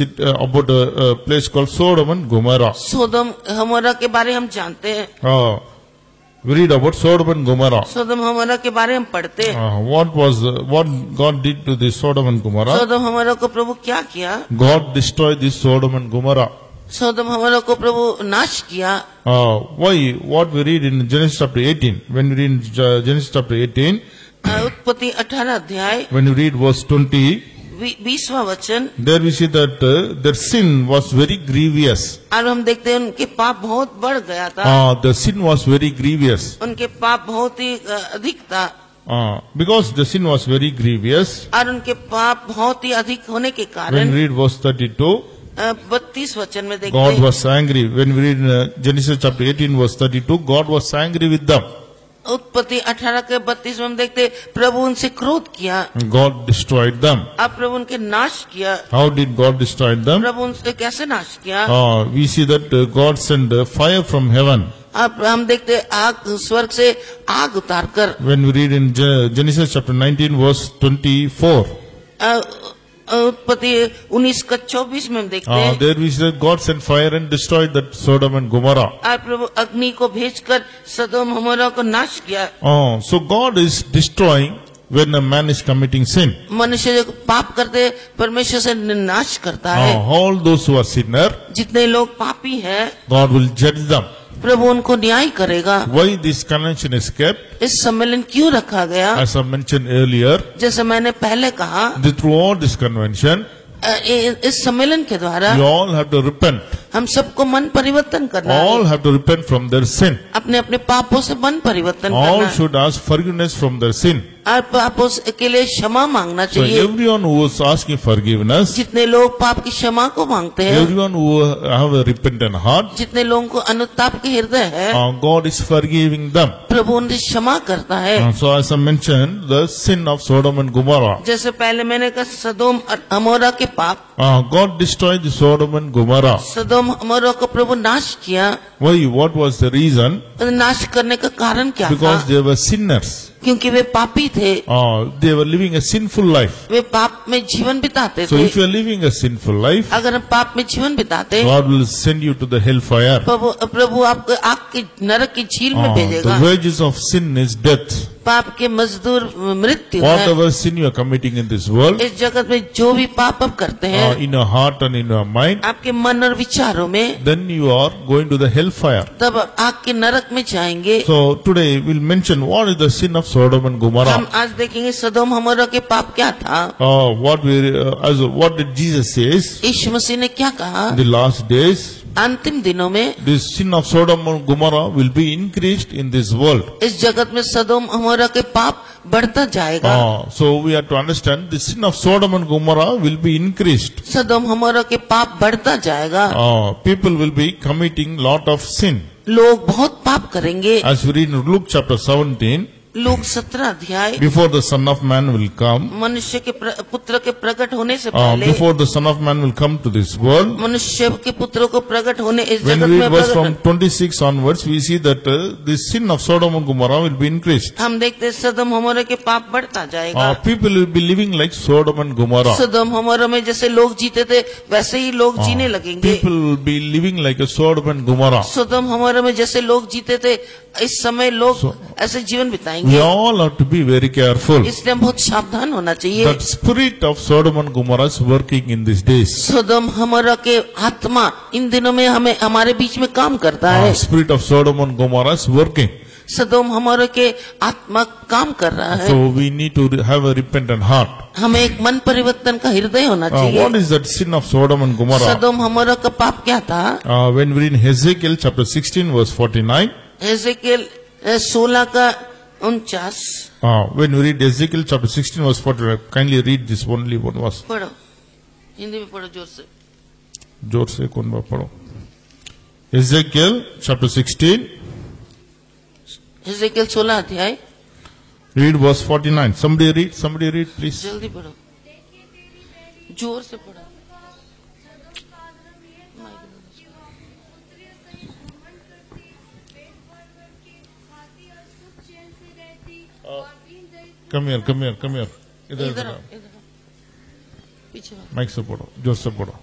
a place called Sodom and Gomorrah. सोदम हमारा के बारे हम जानते हैं। We read about Sodom and Gomorrah. सोदम हमारा के बारे हम पढ़ते हैं। What God did to the Sodom and Gomorrah? सोदम हमारा को प्रभु क्या किया? God destroyed this Sodom and Gomorrah. सोदम हमारा को प्रभु नाश किया। Why? What we read in Genesis chapter 18. When we read in Genesis chapter 18, उत्पत्ति 18 अध्याय, when you read verse 20, 20वां वचन, there we see that their sin was very grievous. और हम देखते हैं उनके पाप बहुत बढ़ गया था। The sin was very grievous. उनके पाप बहुत ही अधिक था। Because the sin was very grievous, और उनके पाप बहुत ही अधिक होने के when कारण we read verse 32, 32 वचन में देखते God हैं, was angry. When we read in Genesis chapter 18 verse 32, God was angry with them. उत्पत्ति 18 के 32 में हम देखते प्रभु उनसे क्रोध किया। God destroyed them. अब प्रभु उनके नाश किया। How did God destroy them? प्रभु उनसे कैसे नाश किया? We see that God sent fire from heaven. अब हम देखते आग, स्वर्ग से आग उतार कर। When we read in Genesis chapter 19 verse 24, उत्पत्ति 19 का 24 में हम देखते हैं, there we see that God sent fire and destroyed that Sodom and Gomorrah. आप प्रभु अग्नि को भेजकर सदोम अमोरा को नाश किया। So God is destroying when a man is committing sin. मनुष्य जो पाप करते परमेश्वर से नाश करता है। All those who are sinner, जितने लोग पापी हैं, God will judge them. प्रभु उनको न्याय करेगा। Why this convention is kept? इस सम्मेलन क्यों रखा गया? As I mentioned earlier, जैसे मैंने पहले कहा, throughout this convention, इस सम्मेलन के द्वारा you all have to repent. हम सबको मन परिवर्तन करना All है। have to repent from their sin. अपने अपने पापों से मन परिवर्तन All करना है should ask forgiveness from their sin. और पापों के लिए क्षमा मांगना So चाहिए। everyone who is asking forgiveness, जितने लोग पाप की क्षमा को मांगते हैं, everyone who have a repentant heart, जितने लोगों को अनुताप के हृदय है, God is forgiving them. प्रभु उन्हें क्षमा करता है। So as I mentioned, the sin of Sodom and Gomorrah, जैसे पहले मैंने कहा सदोम और अमोरा के पाप, God destroyed the Sodom and Gomorrah. सदोम अमोरा को प्रभु नाश किया। Why? What was the reason? नाश करने का कारण क्या Because था? they were sinners. क्योंकि वे पापी थे, They were living a sinful life. वे पाप में जीवन बिताते So थे। if you are living a sinful life, अगर हम पाप में जीवन बिताते, God will send you to the hellfire. प्रभु आपको आग की नरक की झील में The भेजेगा। wages of sin is death. पाप के मजदूर मृत्यु है। Whatever sin you are committing in this world, इस जगत में जो भी पाप आप करते हैं, in your heart and in your mind, आपके मन और विचारों में, then you are going to the hellfire. तब आग के नरक में जाएंगे। So today we'll mention what is the sin of Sodom and Gomorrah. हम आज देखेंगे सदोम हमोरा के पाप क्या था। What did Jesus says यीशु मसीह ने क्या कहा? in the last days? अंतिम दिनों में This sin of Sodom and Gomorrah will be increased in this world. इस जगत में सदोम हमोरा के पाप बढ़ता जाएगा। So we have to understand the sin of Sodom and Gomorrah will be increased. सदोम हमोरा के पाप बढ़ता जाएगा। People will be committing lot of sin. लोग बहुत पाप करेंगे। As we read in Luke chapter 17, लोग 17 अध्याय, before the Son of Man will come, मनुष्य के पुत्र के प्रकट होने से पहले, before the Son of Man will come to this world, मनुष्य के पुत्र को प्रकट होने इस when जगत we में read verse from प्रकट, 26 onwards, we see that the sin of Sodom and Gomorrah will be increased. हम देखते हैं सदोम हमोरा के पाप बढ़ता जाएगा। People will be living like Sodom and Gomorrah. सदोम हमोरा में जैसे लोग जीते थे वैसे ही लोग जीने लगेंगे। People will be living like a Sodom and Gomorrah. सदोम हमोरा में जैसे लोग जीते थे इस समय लोग ऐसे जीवन We बिताएंगे। all have to be very careful. इसलिए हम बहुत सावधान होना चाहिए। That spirit of Sodom and Gomorrah is working in these days. सदोम हमोरा के आत्मा इन दिनों में हमें हमारे बीच में काम करता है। Spirit of Sodom and Gomorrah is working. सदोम हमोरा के आत्मा काम कर रहा है। So we need to have a repentant heart. हमें एक मन परिवर्तन का हृदय होना What चाहिए। is that sin of Sodom and Gomorrah? सदोम हमोरा का पाप क्या था? When we read in Ezekiel chapter 16 verse 49, एजेकिएल 16 का 49, when we read Ezekiel chapter 16 verse 49, kindly read this only one verse. पढ़ो, हिंदी में पढ़ो जोर से। जोर से कौन बात पढ़ो? Ezekiel chapter 16, एजेकिएल 16 अध्याय, read verse 49. Somebody read please. जल्दी पढ़ो, जोर से पढ़ो। Come here. इधर इधर इधर आओ, इधर आओ, पीछे आओ। माइक से पढ़ो, जोर से पढ़ो.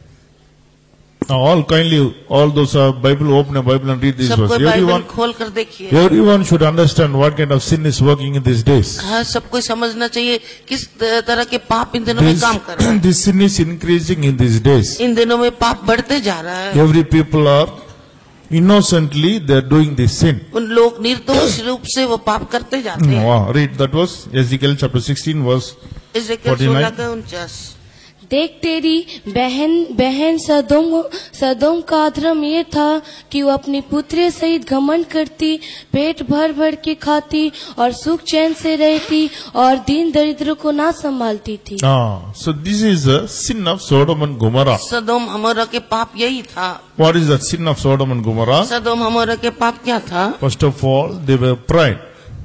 Now all kindly, all those Bible, open a Bible and read this verse. सबको बाइबल खोल कर देखिए। Everyone should understand what kind of sin is working in these days. हाँ, सबको समझना चाहिए किस तरह के पाप इन दिनों में काम कर रहे हैं। This sin is increasing in these days. इन दिनों में पाप बढ़ते जा रहा है। Every people are innocently they are doing this sin. उन लोग निर्दोष रूप से वो पाप करते जाते हैं। Wow, read that verse, Ezekiel chapter 16 verse. एजेकिएल 16 का 49, देख तेरी बहन सदोम का अधर्म ये था कि वो अपनी पुत्री सहित घमंड करती, पेट भर भर के खाती और सुख चैन से रहती और दीन दरिद्र को ना संभालती थी। So this is the sin of Sodom and Gomorrah. सदोम हमोरा के पाप यही था। What is the sin of Sodom and Gomorrah? सदोम हमोरा के पाप क्या था? First of all, they were pride.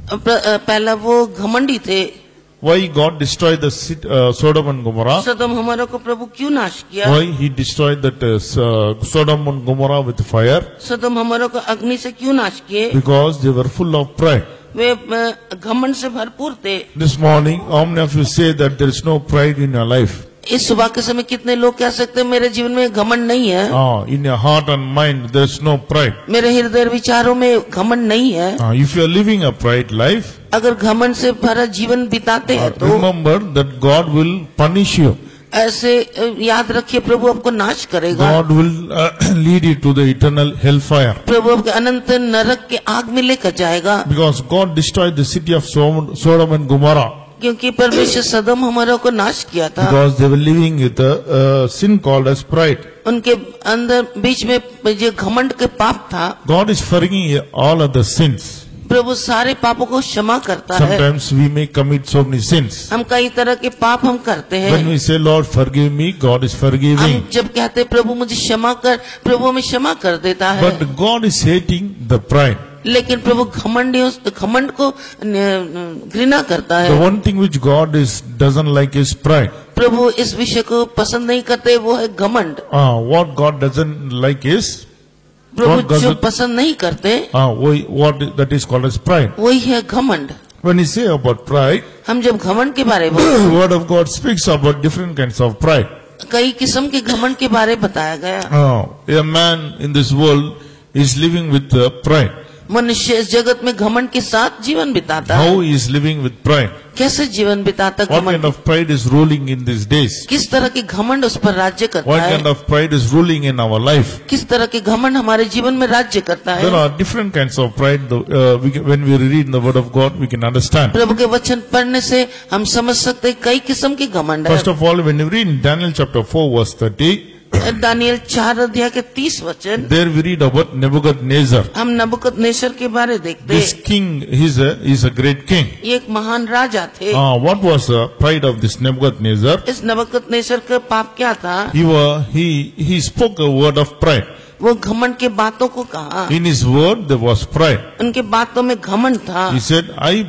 पहला वो घमंडी थे। Why God destroyed the Sodom and Gomorrah? सदोम हमोरा को प्रभु क्यों नाश किया? Why He destroyed that Sodom and Gomorrah with fire? सदोम हमोरा को अग्नि से क्यों नाश किए? Because they were full of pride. वे घमंड से भरपूर थे। This morning, how many of you say that there is no pride in your life? इस सुबह के समय कितने लोग कह सकते हैं मेरे जीवन में घमंड नहीं है? In your heart and mind, there is no pride. मेरे हृदय विचारों में घमंड नहीं है। If you are living a pride life, अगर घमंड से भरा जीवन बिताते हैं तो remember that God will punish you. ऐसे याद रखिए प्रभु आपको नाश करेगा। God will lead you to the eternal hellfire. प्रभु आपके अनंत नरक के आग में लेकर जाएगा। Because God destroyed the city of Sodom and Gomorrah. क्योंकि परमेश्वर सदोम हमोरा को नाश किया था। Because they were living with a sin called as pride. उनके अंदर बीच में जो घमंड के पाप था। God is forgiving all of the sins. प्रभु सारे पापों को क्षमा करता है। Sometimes we may commit so many sins. हम कई तरह के पाप हम करते हैं। When we say Lord forgive me, God is forgiving. हम जब कहते हैं प्रभु मुझे क्षमा कर, प्रभु हमें क्षमा कर देता है। But God is hating the pride. लेकिन प्रभु घमंड को घृणा करता The है। one thing which God doesn't like is pride. प्रभु इस विषय को पसंद नहीं करते, वो है घमंड। What God doesn't like is Prabhu God जो doesn't- पसंद नहीं करते what that is called as pride. वही है घमंड। When you say about pride, हम जब घमंड के बारे में the word of God speaks about different kinds of pride. कई किस्म के घमंड के बारे बताया गया। A man in this world is living with pride. मनुष्य इस जगत में घमंड के साथ जीवन बिताता है। How he is living with pride? कैसे जीवन बिताता What kind घमंड? of pride is ruling in these days? किस तरह के घमंड उस पर राज्य करता What है? kind of pride is ruling in our life? किस तरह के घमंड हमारे जीवन में राज्य करता There है? are different kinds of pride. When we read in the Word of God, we can understand. प्रभु के वचन पढ़ने से हम समझ सकते हैं कई किस्म के घमंड First है। of all, when you read in Daniel chapter 4 verse 30, Daniel 4 अध्याय के 30 वचन there we read about Nebuchadnezzar. हम नबूकदनेस्सर के बारे देखते This हैं। king, he's a great king. ये एक महान राजा थे। What was the pride of this Nebuchadnezzar? इस नबूकदनेस्सर का पाप क्या था? He spoke a word of pride. वो घमंड के बातों को कहा। In his word there was pride. उनके बातों में घमंड था। He said, I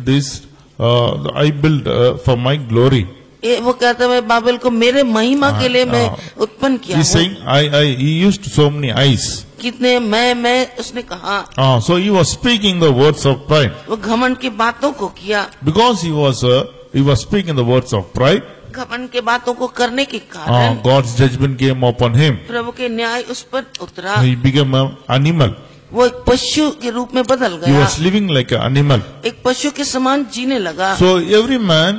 build for my glory. वो कहता है मैं बाबेल को मेरे महिमा के लिए मैं उत्पन्न किया He's हूँ। saying, he used so many eyes. कितने मैं उसने कहा। So he was speaking the words of pride. वो घमंड की बातों को किया। Because he was speaking the words of pride, घमंड के बातों को करने के कारण God's judgment came upon him. प्रभु के न्याय उस पर उतरा। He became an animal. वो एक पशु के रूप में बदल He गया। was living like an animal. एक पशु के समान जीने लगा। So every man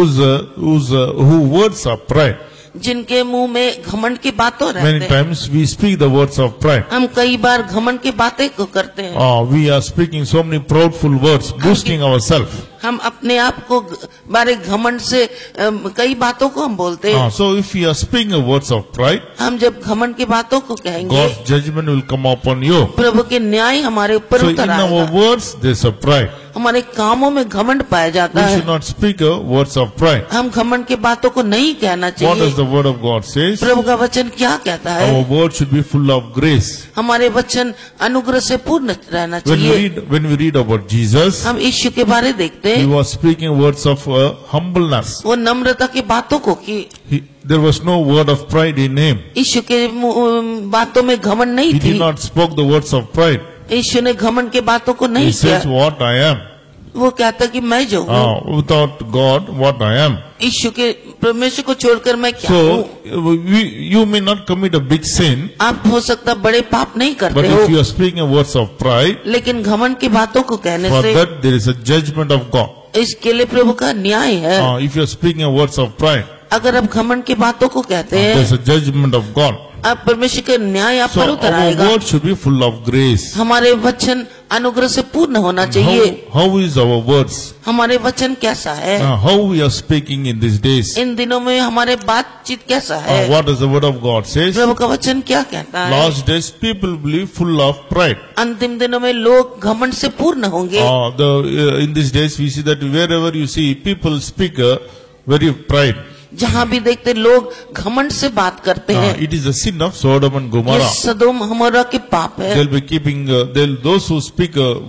who words of pride, जिनके मुंह में घमंड की बातों many रहते हैं। times we speak the words of pride. हम कई बार घमंड की बातें को करते हैं। We are speaking so many proudful words, boosting ourselves. हम अपने आप को बारे घमंड से कई बातों को हम बोलते हैं। So if we are speaking the words of pride, हम जब घमंड की बातों को कहेंगे God's judgment will come upon you. प्रभु के न्याय हमारे ऊपर So in उतर our आएगा। words there's a pride. हमारे कामों में घमंड पाया जाता We है। should not speak words of pride. हम घमंड की बातों को नहीं कहना What चाहिए। does the word of God says? प्रभु का वचन क्या कहता है? Our word should be full of grace. हमारे वचन अनुग्रह से पूर्ण रहना When चाहिए। we read about Jesus, हम यीशु के बारे देखते he हैं। was speaking words of humbleness. वो नम्रता की बातों को की। There was no word of pride in him. यीशु के बातों में घमंड नहीं He did थी। not spoke the words of pride. यीशु ने घमंड के बातों को He नहीं says किया। what I am. वो कहता कि मैं जो हूँ, Without God, what I am. यीशु के परमेश्वर को छोड़कर मैं क्या हूँ? So you may not commit a big sin, आप हो सकता बड़े पाप नहीं but करते if you हो, are speaking words of pride, लेकिन घमंड की बातों को कहने for से that there is a judgment of God. इसके लिए प्रभु का न्याय है। If you are speaking words of pride, अगर आप घमंड की बातों को कहते there is हैं, a judgment of God. आप परमेश्वर का न्याय आप So पर उतर our आएगा। word should be full of grace. हमारे वचन अनुग्रह से पूर्ण होना चाहिए। How is our words? हमारे वचन कैसा है? How we are speaking in these days? इन दिनों में हमारे बातचीत कैसा है? What does the word of God says? प्रभु का वचन क्या कहता है? Last days people will be full of pride. अंतिम दिनों में लोग घमंड से पूर्ण होंगे। In these days we see that wherever you see people speak very pride. जहाँ भी देखते लोग घमंड से बात करते हैं। It is a sin of Sodom and ये Gomorrah. सदोम हमारा के पाप है। They'll be keeping, those who speak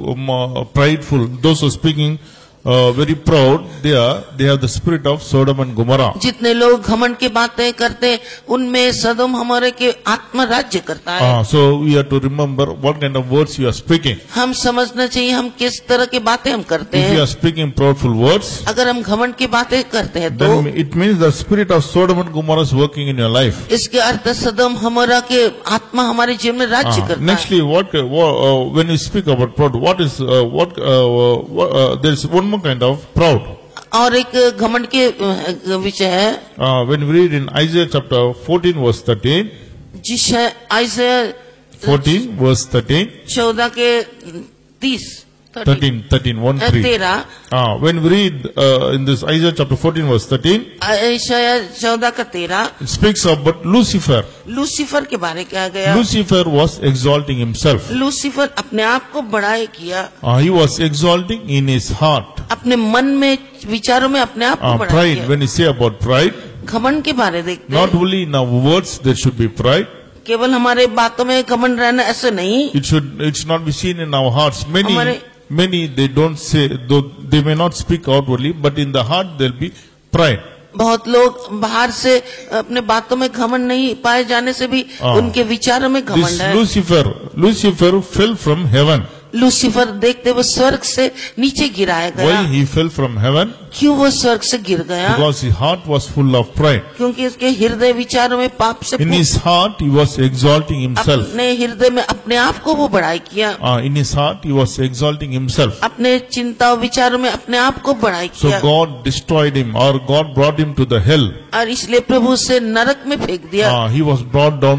prideful, those who are speaking very proud, they have the spirit of Sodom and Gomorrah. जितने लोग घमंड की बातें करते हैं, उनमें सदोम हमारे के आत्मा राज्य करता है। So we have to remember what kind of words you are speaking. हम समझना चाहिए हम किस तरह की बातें हम करते If you हैं। are speaking proudful words, अगर हम घमंड की बातें करते हैं तो then it means the spirit of Sodom and Gomorrah is working in your life. इसके अर्थ सदोम हमारा के आत्मा हमारे जीवन में राज्य करता है। Nextly, when you speak about proud, there is one more kind of proud. और एक घमंड के विषय है When we read in Isaiah chapter 14 verse 13, जिस आइज़ाया 14 verse 13, 14 के 30 13 when we read in this Isaiah chapter 14 verse 13, आइज़ाया 14 का 13 it speaks about Lucifer. Lucifer के बारे में कहा गया। Lucifer was exalting himself. Lucifer अपने आप को बड़ाई किया, He was exalting in his heart. अपने मन में विचारों में अपने आप को बड़ाई Pride, किया। when you say about pride, घमंड के बारे देखते not हैं, only in our words there should be pride, केवल हमारे बातों में घमंड रहना ऐसे नहीं। it should not be seen in our hearts. हमारे- Many they don't say, though they may not speak outwardly, but in the heart there'll be pride. बहुत लोग बाहर से अपने बातों में घमंड नहीं पाए जाने से भी उनके विचारों में घमंड This है। Lucifer fell from heaven. Lucifer देखते वो स्वर्ग से नीचे गिराया गया। Why he fell from heaven? क्यों वो स्वर्ग से गिर गया? Because his heart was full of pride. क्योंकि उसके हृदय विचारों में पाप से In his heart he was exalting himself. अपने हृदय में अपने आप को वो बड़ाई किया। In his heart he was exalting himself. अपने चिंता और विचारों में अपने आप को बड़ाई So किया। God destroyed him, or God brought him to the hell. और इसलिए प्रभु उसे नरक में फेंक दिया। He was brought down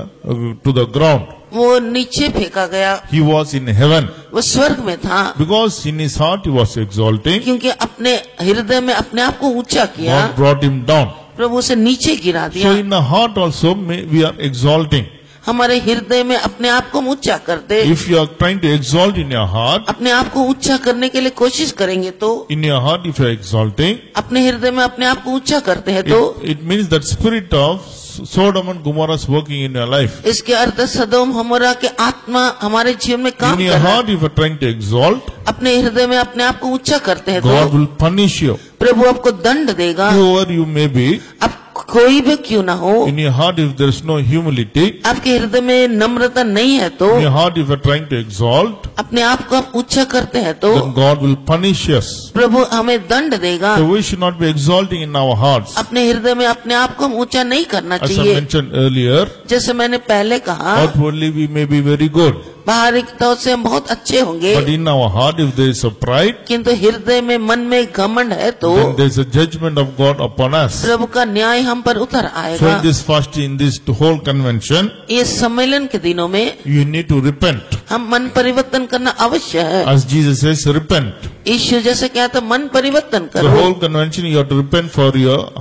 to the ground. वो नीचे फेंका गया। He was in heaven. वो स्वर्ग में था। Because in his heart he was exalting, क्योंकि अपने हृदय में अपने आप को ऊंचा किया, God brought him down. प्रभु उसे नीचे गिरा So दिया। in the heart also we are exalting. हमारे हृदय में अपने आप को ऊंचा करते। If you are trying to exalt in your heart, अपने आप को ऊंचा करने के लिए कोशिश करेंगे तो, in your heart if you are exalting, अपने हृदय में अपने आप को ऊंचा करते हैं तो it means that spirit of Sodom and Gomorrah is working in your life. इसके अर्थ सदोम हमोरा के आत्मा हमारे जीवन में काम In कर your रहा है। heart if you are trying to exalt, अपने हृदय में अपने आप को ऊंचा करते हैं God तो will punish you. प्रभु आपको दंड देगा। Whoever you may be, अब कोई भी क्यों ना हो, in your heart if there is no humility, आपके हृदय में नम्रता नहीं है तो, in your heart if you are trying to exalt, अपने आप को आप ऊंचा करते हैं तो then God will punish us. प्रभु हमें दंड देगा। So we should not be exalting in our hearts. अपने हृदय में अपने आप को हम ऊंचा नहीं करना As I चाहिए। mentioned earlier, जैसे मैंने पहले कहा, outwardly we may be very good, बाहरी तौर से हम बहुत अच्छे होंगे, but in our heart if there is a pride, किंतु हृदय में मन में घमंड है तो then there is a judgment of God upon us. प्रभु का न्याय हम पर उतर So आएगा। in this fasting, in this whole convention, ये सम्मेलन के दिनों में you need to repent. हम मन परिवर्तन करना अवश्य है। As Jesus says, repent. ईश्वर जैसे क्या था, मन परिवर्तन The करो। whole convention you have to repent for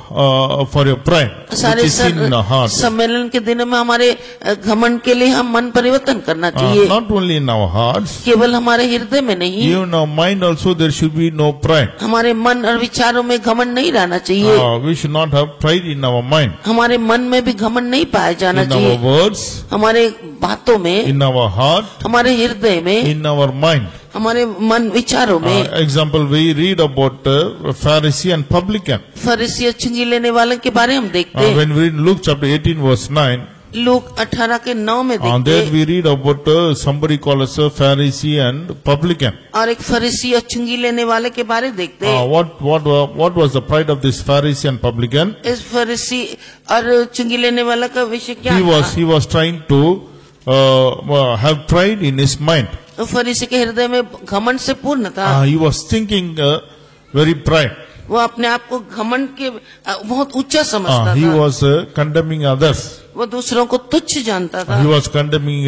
your pride, which सारे is in the heart. सम्मेलन के दिनों में हमारे घमंड के लिए हम मन परिवर्तन करना चाहिए। Not only in our hearts, केवल हमारे हृदय में नहीं, even in our mind also there should be no pride. हमारे मन और विचारों में घमंड नहीं रहना चाहिए। We should not have pride in our mind, हमारे मन में भी घमंड नहीं पाया जाना in our चाहिए। words, हमारे बातों में, in our heart, हमारे हृदय में, in our mind. हमारे मन विचारों में। Example, we read about Pharisee and publican. फरीसी और चुंगी लेने वाले के बारे में हम देखते हैं। When we read Luke chapter 18 verse 9, Luke 18 के 9 में देखते there हैं, we read about somebody called as a Pharisee and publican. और एक फरीसी और चुंगी लेने वाले के बारे में देखते हैं। What was the pride of this Pharisee and publican? इस फरीसी और चुंगी लेने वाला का विषय क्या He was trying to have pride in his mind. था? फरीसी के हृदय में घमंड से पूर्ण था। He was thinking very pride. वो अपने आप को घमंड के बहुत ऊंचा समझता He था। was condemning others. वो दूसरों को तुच्छ जानता था। He was condemning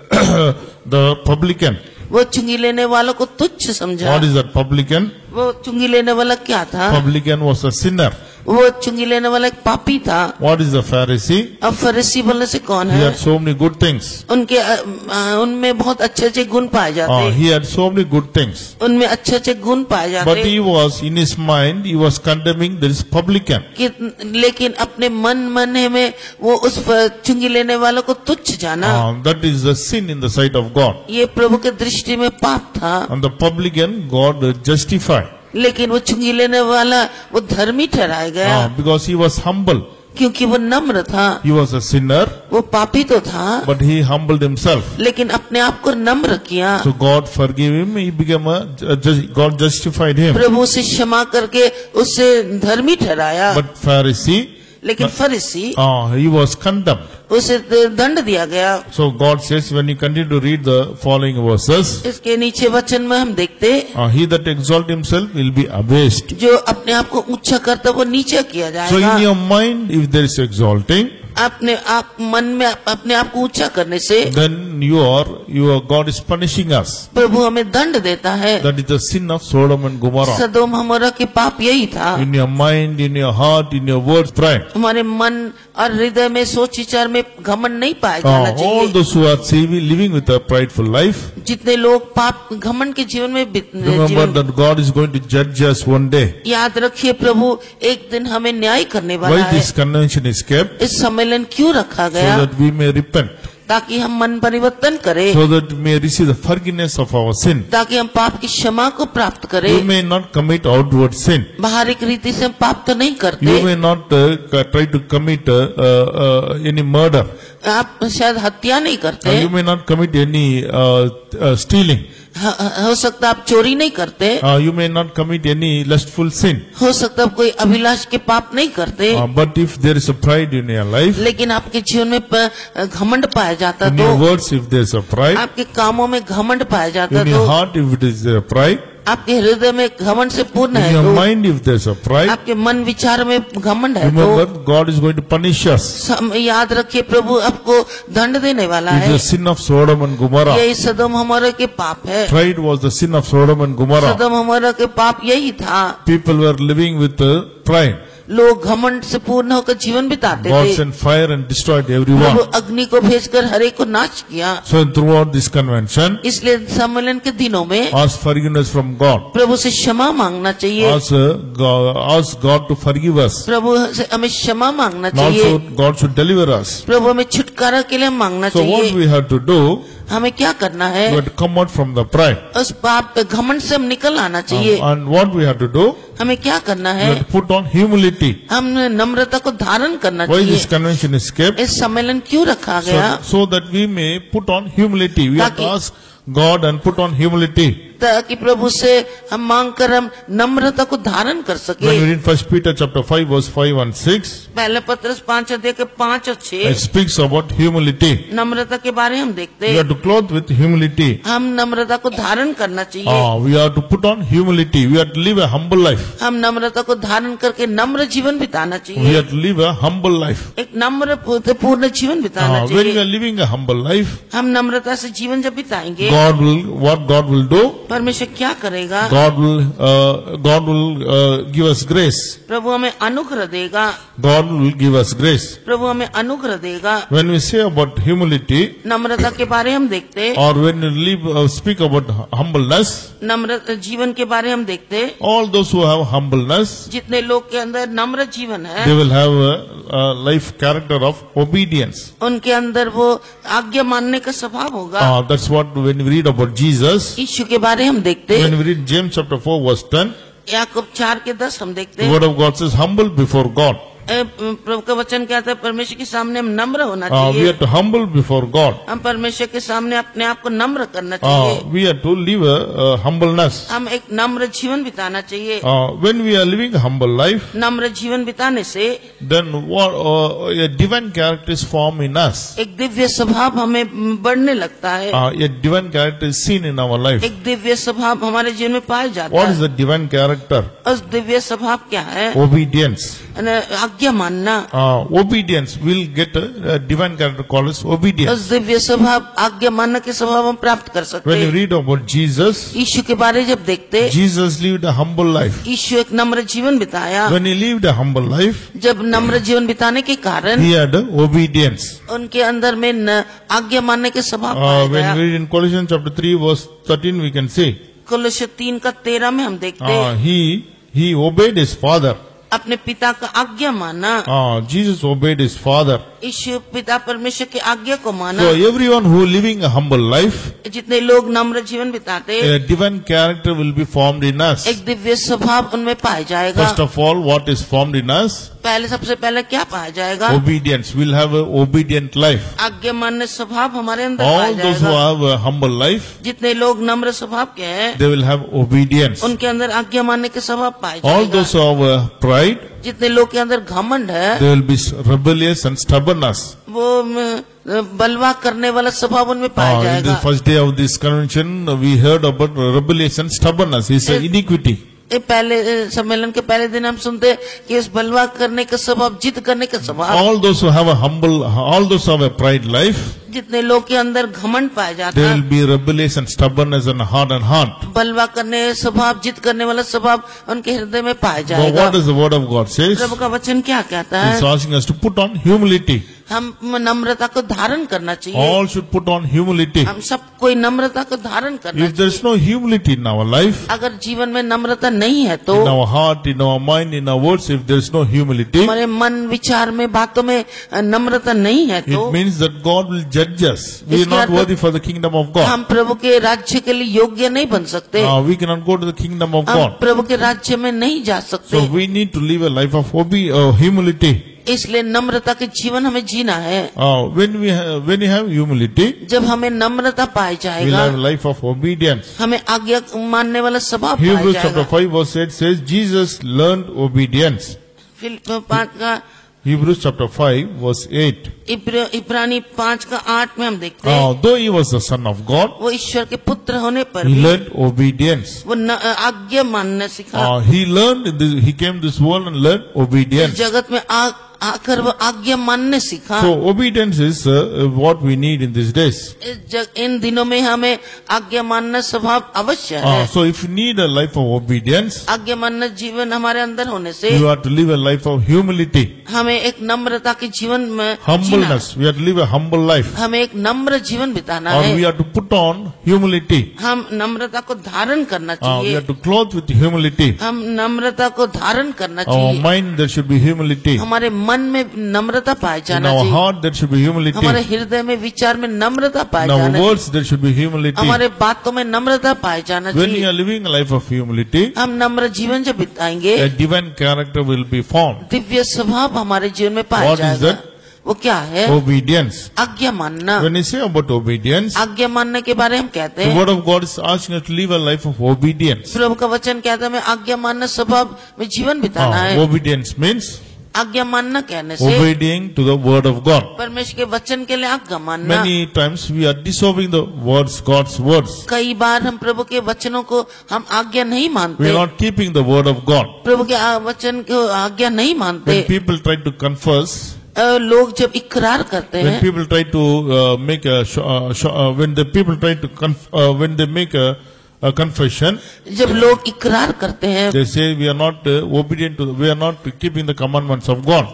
the publican. वो चुंगी लेने वालों को तुच्छ समझा। What is that publican? वो चुंगी लेने वाला क्या था? Publican was a sinner. वो चुंगी लेने वाला एक पापी था। What is the Pharisee? अब फरीसी बोलने से कौन He है? had so many good things. उनके उनमें बहुत अच्छे अच्छे गुण पाए जाते। He had so many good things. उनमें अच्छे अच्छे गुण पाए But जाते। he was, in his mind, he was condemning this publican. लेकिन अपने मन में वो उस चुंगी लेने वालों को तुच्छ जाना। That is the sin in the sight of God. ये प्रभु के दृष्टि में पाप था। And the publican, God justified. लेकिन वो चुंगी लेने वाला वो धर्मी ठहराया गया, Because he was humble. क्योंकि वो नम्र था। He was a sinner, वो पापी तो था, but he humbled himself. लेकिन अपने आप को नम्र किया। So God forgave him. He became God justified him. प्रभु उसे क्षमा करके उससे धर्मी ठहराया। But Pharisee, लेकिन फरीसी he was condemned. उसे दंड दिया गया। So God says, when you continue to read the following verses, इसके नीचे वचन में हम देखते, he that exalt himself will be abased. जो अपने आप को ऊंचा करता वो नीचे किया So in जाएगा। your mind, if there is exalting, अपने आप मन में अपने आप को ऊंचा करने से then God is punishing us. प्रभु हमें दंड देता है। That is the sin of Sodom and Gomorrah. सदोम हमारा के पाप यही था। In your mind, in your heart, in your words, pride. हमारे मन और हृदय में सोच विचार में घमंड नहीं पाया जाना All चाहिए। those who are living with a prideful life, जितने लोग पाप घमंड के जीवन में remember that God is going to judge us one day. याद रखिए प्रभु एक दिन हमें न्याय करने वाला Why है। this convention is kept? इस सम्मेलन क्यों रखा So गया? that we may repent. ताकि हम मन परिवर्तन करें, so that we may receive the forgiveness of our sin. ताकि हम पाप की क्षमा को प्राप्त करें। You may not commit outward sin. बाहरिक रीति से हम पाप तो नहीं करते। You may not try to commit any murder. आप शायद हत्या नहीं करते। You may not commit any stealing. हो सकता आप चोरी नहीं करते। You may not commit any lustful sin. हो सकता आप कोई अभिलाष के पाप नहीं करते। But if there is a pride in your life, लेकिन आपके जीवन में घमंड पाया जाता in तो, your words if there is a pride, आपके कामों में घमंड पाया जाता in your तो, heart if it is a pride, आपके हृदय में घमंड से पूर्ण in है your तो, mind if there is a pride, आपके मन विचार में घमंड है remember तो, God is going to punish us. याद रखिए प्रभु आपको दंड देने वाला It is है। the sin of Sodom and Gomorrah. यही सदोम अमोरा के पाप है। Pride was the sin of Sodom and Gomorrah. सदोम अमोरा के पाप यही था। People were living with pride. लोग घमंड से पूर्ण होकर जीवन बिताते God थे। sent fire and destroyed Prabhu everyone. अग्नि को भेजकर हर एक को नाश किया। So throughout this convention, इसलिए सम्मेलन के दिनों में ask forgiveness from God. प्रभु से क्षमा मांगना चाहिए। Ask God to forgive us. प्रभु से हमें क्षमा मांगना And also चाहिए। God should deliver us. प्रभु हमें छुटकारा के लिए मांगना So what चाहिए। we have to do, हमें क्या करना है? we have to come out from the pride. उस पाप घमंड से हम निकल आना चाहिए। And what we have to do, हमें क्या करना we है? have to put on humility. हमने नम्रता को धारण करना Why this चाहिए। convention is kept? इस सम्मेलन क्यों रखा गया? So that we may put on humility. We have to ताकि- ask God and put on humility. ताकि प्रभु से हम मांग कर हम नम्रता को धारण कर When we सके। read 1 Peter chapter 5 verse 5 and 6, पहले पत्रस 5 अध्याय के 5 और 6 it speaks about humility. नम्रता के बारे में हम देखते We हैं। have to clothe with humility. हम नम्रता को धारण करना चाहिए। We have to put on humility. We have to live a humble life. हम नम्रता को धारण करके नम्र जीवन बिताना We चाहिए। have to live a humble life. एक नम्र पूर्ण जीवन बिताना When we are चाहिए। living a humble life, हम नम्रता से जीवन जब बिताएंगे, what God will do, परमेश्वर क्या करेगा? God will give us grace. प्रभु हमें अनुग्रह देगा। God will give us grace. प्रभु हमें अनुग्रह देगा। When we say about humility, नम्रता के बारे में हम देखते, or when we speak about humbleness, नम्र जीवन के बारे में हम देखते, all those who have humbleness, जितने लोग के अंदर नम्र जीवन है, they will have a life character of obedience. उनके अंदर वो आज्ञा मानने का स्वभाव होगा। That's what when we read about Jesus, यीशु के बारे में हम देखते, when we read James chapter 4 verse 10, याकूब 4 के 10 हम देखते, the word of God says, humble before God. प्रभु का वचन कहता है परमेश्वर के सामने हम नम्र होना We चाहिए। are to humble before God. हम परमेश्वर के सामने अपने आप को नम्र करना चाहिए। We are to live a humbleness. हम एक नम्र जीवन बिताना चाहिए। When we are living a humble life, नम्र जीवन बिताने से then what a divine character is formed in us. एक दिव्य स्वभाव हमें बढ़ने लगता है। A divine character is seen in our life. एक दिव्य स्वभाव हमारे जीवन में पाया जाता What is है। the divine character? उस दिव्य स्वभाव क्या है? Obedience. आज्ञा मानना। Obedience will get a divine character called as obedience. उस दिव्य स्वभाव आज्ञा मानने के स्वभाव हम प्राप्त कर सकते When you हैं। read about Jesus, यीशु के बारे में जब देखते, Jesus lived a humble life. यीशु एक नम्र जीवन बिताया। When he lived a humble life, जब नम्र जीवन बिताने के कारण he had obedience. उनके अंदर में आज्ञा मानने के स्वभाव पाया When गया। we read in Colossians chapter 3 verse 13, we can see कुलस्य 3 का 13 में हम देखते, he obeyed his father. अपने पिता का आज्ञा माना। Jesus obeyed his father. यीशु पिता परमेश्वर की आज्ञा को माना। So everyone who living a humble life, जितने लोग नम्र जीवन बिताते, a divine character will be formed in us. एक दिव्य स्वभाव उनमें पाया जाएगा। First of all, what is formed in us? पहले सबसे पहले क्या पाया जाएगा? Obedience. We'll have an obedient life. आज्ञा मानने स्वभाव हमारे अंदर पाया All those who जाएगा। have a humble life, जितने लोग नम्र स्वभाव के हैं, they will have obedience. उनके अंदर आज्ञा मानने के स्वभाव पाया All जाएगा। those who have pride, जितने लोग के अंदर घमंड है, they will be rebellious and stubbornness. वो बलवा करने वाला स्वभाव उनमें पाया In the जाएगा। first day of this convention, we heard about rebellious and stubbornness. It's an iniquity. ये पहले सम्मेलन के पहले दिन हम सुनते कि इस बलवा करने का स्वभाव, जिद करने का स्वभाव, All those who have all those who have a pride life, जितने लोग के अंदर घमंड पाया जाता they है, will be rebellious and stubbornness and hard and heart. बलवा करने स्वभाव, जिद करने वाला स्वभाव उनके हृदय में पाया But जाएगा। what does the word of God says? प्रभु का वचन क्या कहता It's है? asking us to put on humility. हम नम्रता को धारण करना चाहिए। All should put on humility. हम सब कोई नम्रता को धारण करना If there is चाहिए। no humility in our life, अगर जीवन में नम्रता नहीं है तो in our heart, in our mind, in our words, if there is no humility, हमारे मन विचार में बातों में नम्रता नहीं है तो it means that God will judge judges. We are इसका not earth- worthy for the kingdom of God. हम प्रभु के राज्य के लिए योग्य नहीं बन सकते, We cannot go to the kingdom of हम God. प्रभु के राज्य में नहीं जा सकते। So we need to live a life of humility. इसलिए नम्रता के जीवन हमें जीना है। When you have humility, जब हमें नम्रता पाई we'll जाएगा, have a life of obedience. हमें आज्ञा मानने वाला स्वभाव पाया Hebrews chapter जाएगा। 5 verse 8 says, Jesus learned obedience. फिलिप्पियों 5 का Hebrews chapter 5 verse 8. इब्रानी 5 का 8 में हम देखते हैं, Though he was the son of God, वो ईश्वर के पुत्र होने पर he भी learned obedience. वो आज्ञा मानना सीखा। He came this world and learned obedience. जगत में आकर वो आज्ञा मानने सीखा। So obedience is what we need in these days. इन दिनों में हमें आज्ञा मानना स्वभाव अवश्य है। So if you need a life of obedience, आज्ञा मानना जीवन हमारे अंदर होने से you have to live a life of humility, हमें एक नम्रता के जीवन में जीना, humbleness. We have to live a humble life. हमें एक नम्र जीवन बिताना Or है। we have to put on humility. हम नम्रता को धारण करना We चाहिए। have to clothe with humility. हम नम्रता को धारण करना Our चाहिए। mind there should be humility. हमारे मन में नम्रता पाए In जाना our चाहिए। heart there should be humility. हमारे हृदय में विचार में नम्रता पाए In our जाना चाहिए। words there should be humility. हमारे बातों में नम्रता पाए जाना When you चाहिए। are living a life of humility, हम नम्र जीवन जब बिताएंगे, a divine character will be formed. Divya स्वभाव हमारे जीवन में पाया What is जाएगा। that? वो क्या है? Obedience. आज्ञा मानना। When you say about obedience, आज्ञा मानने के बारे में हम कहते the हैं, word of God is asking us to live a life of obedience. प्रभु का वचन कहता है हमें आज्ञा मानना स्वभाव में जीवन बिताना है। Obedience means आज्ञा मानना कहने से obeying to the word of God. परमेश्वर के वचन के लिए आज्ञा मानना। Many times we are disobeying the words, God's words. कई बार हम प्रभु के वचनों को हम आज्ञा नहीं We मानते, are not keeping the word of God. प्रभु के वचन को आज्ञा नहीं मानते। When people try to confess, लोग जब इकरार करते when हैं, people try to make a, when the people try to, when they make a confession, जब लोग इकरार करते हैं, they say we are not obedient to, we are not keeping the commandments of God.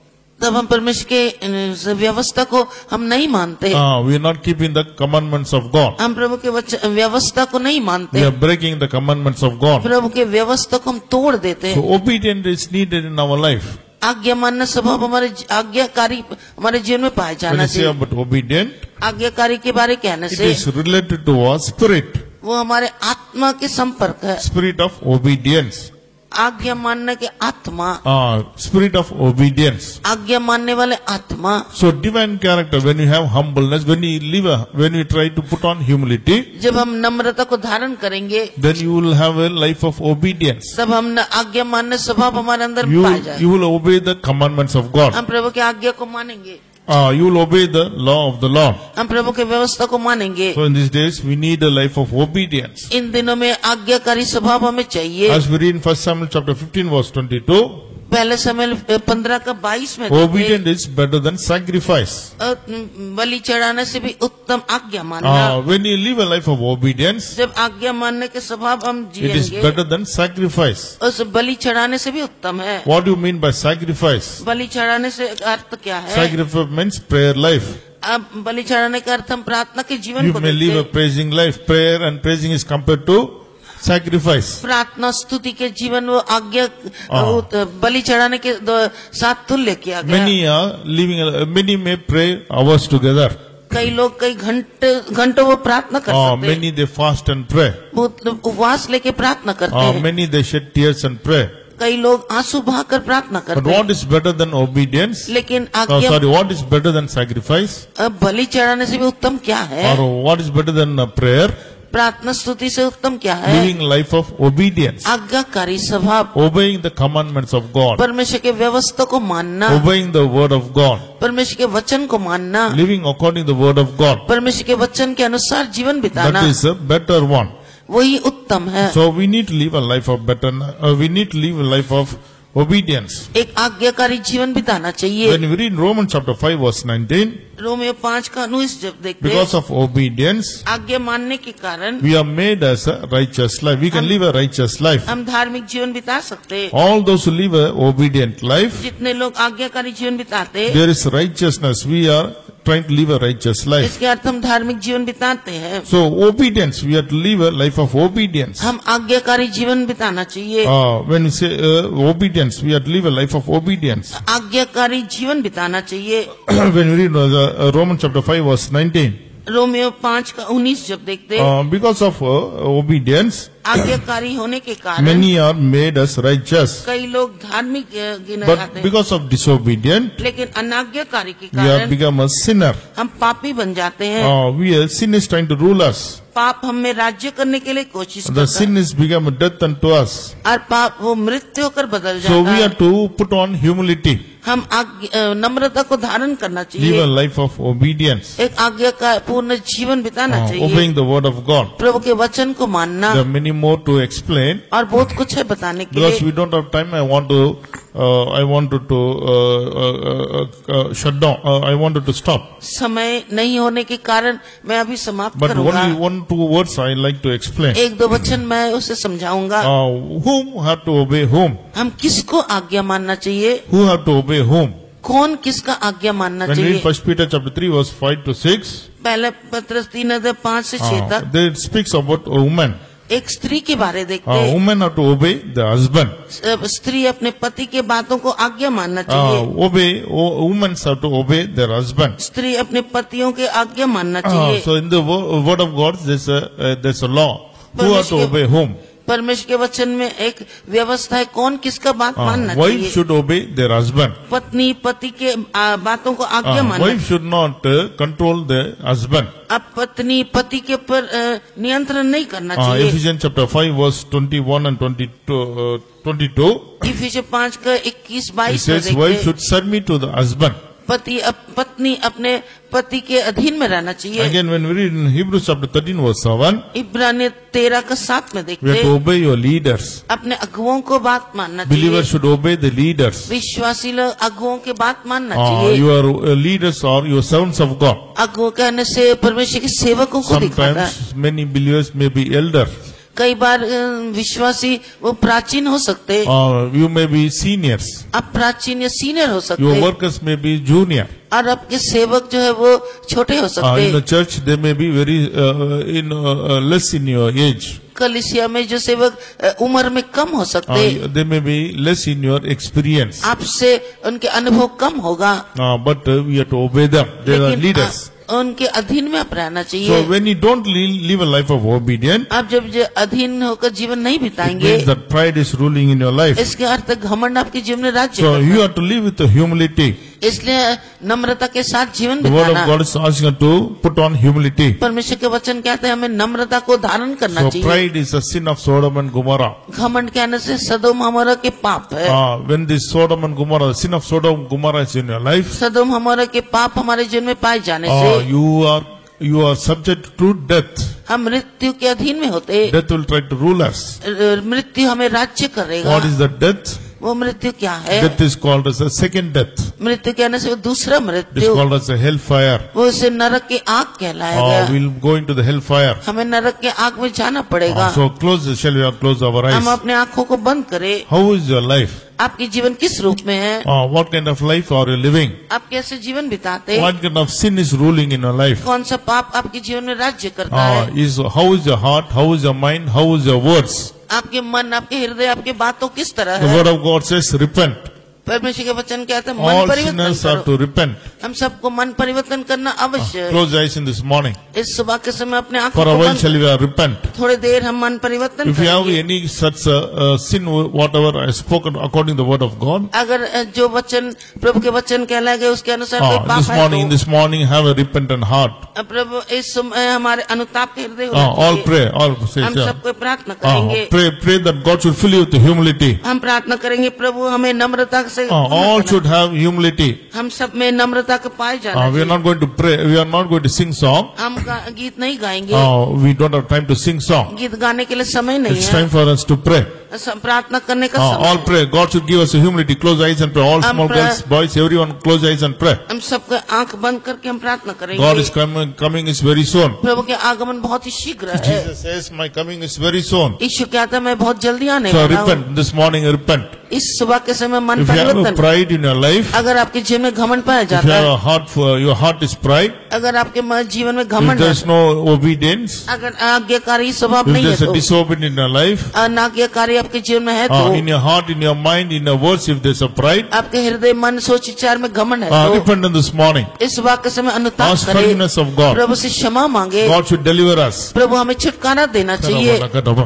तब हम परमेश्वर के व्यवस्था को हम नहीं मानते। We are not keeping the commandments of God. हम प्रभु के व्यवस्था को नहीं We मानते। are breaking the commandments of God. प्रभु के व्यवस्था को हम तोड़ देते हैं। So obedience is needed in our life. आज्ञा मानना स्वभाव हमारे आज्ञाकारी हमारे जीवन में पाया When जाना you say चाहिए। about obedient, आज्ञाकारी के बारे कहने it से is related to our spirit, वो हमारे आत्मा के संपर्क है। spirit of obedience. आज्ञा मानने के आत्मा, Spirit of obedience. आज्ञा मानने वाले आत्मा। So divine character, when you have humbleness, when you try to put on humility, जब हम नम्रता को धारण करेंगे, then you will have a life of obedience. तब हम आज्ञा मानने स्वभाव हमारे अंदर You पाया जाए। will obey the commandments of God. हम प्रभु की आज्ञा को मानेंगे, You will obey the law of the Lord. हम प्रभु के व्यवस्था को मानेंगे। So in these days, we need a life of obedience. इन दिनों में आज्ञाकारी स्वभाव हमें चाहिए। As we read in 1 Samuel chapter 15 verse 22, पहले समय 15 का 22 में देखते obedience is better than sacrifice. हैं, बलि चढ़ाने से भी उत्तम आज्ञा मानना। When you live a life of obedience, जब आज्ञा मानने के स्वभाव हम it is जिएंगे, better than sacrifice. उस बलि चढ़ाने से भी उत्तम है। What do you mean by sacrifice? बलि चढ़ाने से अर्थ क्या है? Sacrifice means prayer life. अब बलि चढ़ाने का अर्थ हम प्रार्थना के जीवन You को may देखते live a हैं। praising life. Prayer and praising is compared to sacrifice. प्रार्थना स्तुति के जीवन वो आज्ञा बलि चढ़ाने के साथ तुल्य किया गया। Many are living, many may pray hours together. कई लोग कई घंटों वो प्रार्थना कर सकते हैं। Many they fast and pray. वो उपवास लेके प्रार्थना करते हैं। Many they shed tears and pray. कई लोग आंसू बहाकर प्रार्थना But करते हैं। what is better than obedience? लेकिन आज्ञा What is better than sacrifice? बलि चढ़ाने से भी उत्तम क्या है? Or what is better than prayer? प्रार्थना स्तुति से उत्तम क्या है? Living life of obedience. आज्ञाकारी स्वभाव, Obeying the commandments of God. परमेश्वर के व्यवस्था को मानना, Obeying the word of God. परमेश्वर के वचन को मानना, Living according to the word of God. परमेश्वर के वचन के अनुसार जीवन बिताना, That is a better one. वही उत्तम है। So we need to live a life of better, we need to live a life of obedience. एक आज्ञाकारी जीवन बिताना चाहिए। When we read in Romans chapter 5 verse 19, रोमियो 5 का 19 जब देखते हैं, because of obedience, आज्ञा मानने के कारण we are made as a righteous life. We can live a righteous life. हम धार्मिक जीवन बिता सकते हैं। All those who live a obedient life, जितने लोग आज्ञाकारी जीवन बिताते, there is righteousness. We are trying to live a righteous life. इसके अर्थ हम धार्मिक जीवन बिताते हैं। So obedience, we have to live a life of obedience. हम आज्ञाकारी जीवन बिताना चाहिए। When we say obedience, we have to live a life of obedience. आज्ञाकारी जीवन बिताना चाहिए। When we read Romans chapter 5 verse 19, रोमियो 5:19 जब देखते because of obedience, आज्ञाकारी होने के कारण many are made us righteous. कई लोग धार्मिक गिने But जाते हैं, because of disobedience, लेकिन अनाज्ञाकारी के we have कारण become a sinner. हम पापी बन जाते हैं। Sin is trying to rule us. पाप हम में राज्य करने के लिए कोशिश The करता है sin is become a death unto us. और पाप वो मृत्यु होकर बदल So जाता we है। have to put on humility, हम नम्रता को धारण करना live a चाहिए, life of obedience, एक आज्ञा का पूर्ण जीवन बिताना चाहिए, obeying the word of God. प्रभु के वचन को मानना। There are many more to explain. और बहुत कुछ है बताने के Because लिए, we don't have time, I wanted to shut down. I wanted to stop. समय नहीं होने के कारण मैं अभी समाप्त But करूंगा। only 1-2 words I like to explain. एक दो वचन मैं उसे समझाऊंगा। Whom have to obey whom? हम किसको आज्ञा मानना चाहिए, Who have to obey whom? कौन किसका आज्ञा मानना When we चाहिए। read 1 Peter chapter 3 verse 5 to 6, पहले पत्रस 3:5 से 6 तक there it speaks about a woman. एक स्त्री के बारे देखते हैं। Women have to obey the husband. स्त्री अपने पति के बातों को आज्ञा मानना चाहिए। Women have to obey their husband. स्त्री अपने पतियों के आज्ञा मानना चाहिए। So in the word of God, there's a law. Who have to obey whom? परमेश्वर के वचन में एक व्यवस्था है, कौन किसका बात मानना Wife चाहिए। should obey their husband. पत्नी पति के बातों को आज्ञा मानना। Wife should not control the husband. अब पत्नी पति के ऊपर नियंत्रण नहीं करना चाहिए। Ephesians chapter 5 verse 21 and 22. इफिसियों 5:21-22 It says, में wife देखते should submit to the husband. पत्नी अपने पति के अधीन में रहना चाहिए। Again, when we read in Hebrews chapter 13 verse 7, इब्रानी 13:7 में we have देखते to obey your leaders. अपने अगुओं को बात मानना Believers चाहिए। should obey the leaders. विश्वासी लोग अगुओं की बात मानना चाहिए। Your leaders are your servants of God. अगुओं कहने से परमेश्वर के सेवकों को दिखाता है। Sometimes many believers may be elder. कई बार विश्वासी वो प्राचीन हो सकते, You may be seniors. आप प्राचीन या सीनियर हो Your सकते, workers may be junior. और आपके सेवक जो है वो छोटे हो In सकते। the church, they may be very less in your age. कलीसिया में जो सेवक उम्र में कम हो सकते, They may be less in your experience. आपसे उनके अनुभव कम होगा, But we have to obey them. They are लेकिन leaders. उनके अधीन में आप रहना So चाहिए। when you don't live a life of obedience, आप जब अधीन होकर जीवन नहीं it बिताएंगे, means that pride is ruling in your life. इसके अर्थ घमंड आपके जीवन में राज्य So करता you है। have to live with the humility. इसलिए नम्रता के साथ जीवन The word of बिताना। God is asking us to put on humility. परमेश्वर के वचन कहते हैं हमें नम्रता को धारण करना So चाहिए। pride is a sin of Sodom and Gomorrah. घमंड कहने से सदोम हमारा के पाप है। When this Sodom and Gomorrah, the sin of Sodom and Gomorrah is in your life, सदोम हमारा के पाप हमारे जीवन में पाए जाने से you are subject to death. हम मृत्यु के अधीन में होते। Death will try to rule us. मृत्यु हमें राज्य करेगा। What is the death? वो मृत्यु क्या है? Death is called as a second death. मृत्यु कहने से वो दूसरा It is मृत्यु, called as a hellfire. वो उसे नरक की आग कहलाएगा। We'll go into the hellfire. हमें नरक के आग में जाना पड़ेगा। So shall we close our हम eyes? अपने आँखों को बंद करें। How is your life? आपकी जीवन किस रूप में है? What kind of life are you living? आप कैसे जीवन बिताते? What kind of sin is ruling in your life? कौन सा पाप आपके जीवन में राज्य करता है? How is your heart? How is your mind? How is your words? आपके मन, आपके हृदय, आपके बातों किस तरह The है? word of God says, repent. परमेश्वर के वचन कहते हैं मन All परिवर्तन sinners are करो। to repent. हम सबको मन परिवर्तन करना अवश्य है। Close your eyes in this morning. इस सुबह के समय अपने आंखों For a को while बंद, shall we repent. थोड़ी देर हम मन परिवर्तन If you have करेंगे। any such sin, whatever I spoken according to the word of God, अगर जो वचन प्रभु के वचन कहलाए गए उसके अनुसार कोई पाप है this morning have a repentant heart. तो प्रभु इस समय हमारे अनुताप के हृदय होना All चाहिए। pray. All say, हम yeah. सबको प्रार्थना करेंगे। Pray that God should fill you with humility. हम प्रार्थना करेंगे प्रभु हमें नम्रता से All should have humility. हम सब में नम्रता को पाए जाना We are चाहिए। not going to pray. We are not going to sing song. हम गीत नहीं गाएंगे, We don't have time to sing song. गीत गाने के लिए समय नहीं It's है। time for us to pray. प्रार्थना करने का समय All pray. God should give us humility. Close eyes and pray. All small girls, boys, everyone close eyes and pray. हम सबको आंख बंद करके हम प्रार्थना करेंगे। God is coming is very soon. प्रभु के आगमन बहुत ही शीघ्र है। Jesus says, my coming is very soon. यीशु कहता है मैं बहुत जल्दी आने So वाला हूँ। repent. This morning repent. इस सुबह के समय मन If you have a परिवर्तन, pride in your life, अगर आपके जीवन में घमंड पाया if you जाता have है, a heart for, your heart is pride, अगर आपके जीवन में if घमंड there है, is no obedience, अगर आज्ञाकारी स्वभाव if नहीं there है is a तो, disobedience in your life, अनाज्ञाकारी आपके जीवन में है तो, in your heart, in your mind, in your words, if there is a pride, आपके हृदय मन सोच विचार में घमंड है तो, repent this morning. इस सुबह के समय अनुताप Ask करें, forgiveness of God. प्रभु से क्षमा मांगे। God should deliver us. प्रभु हमें छुटकारा देना चाहिए।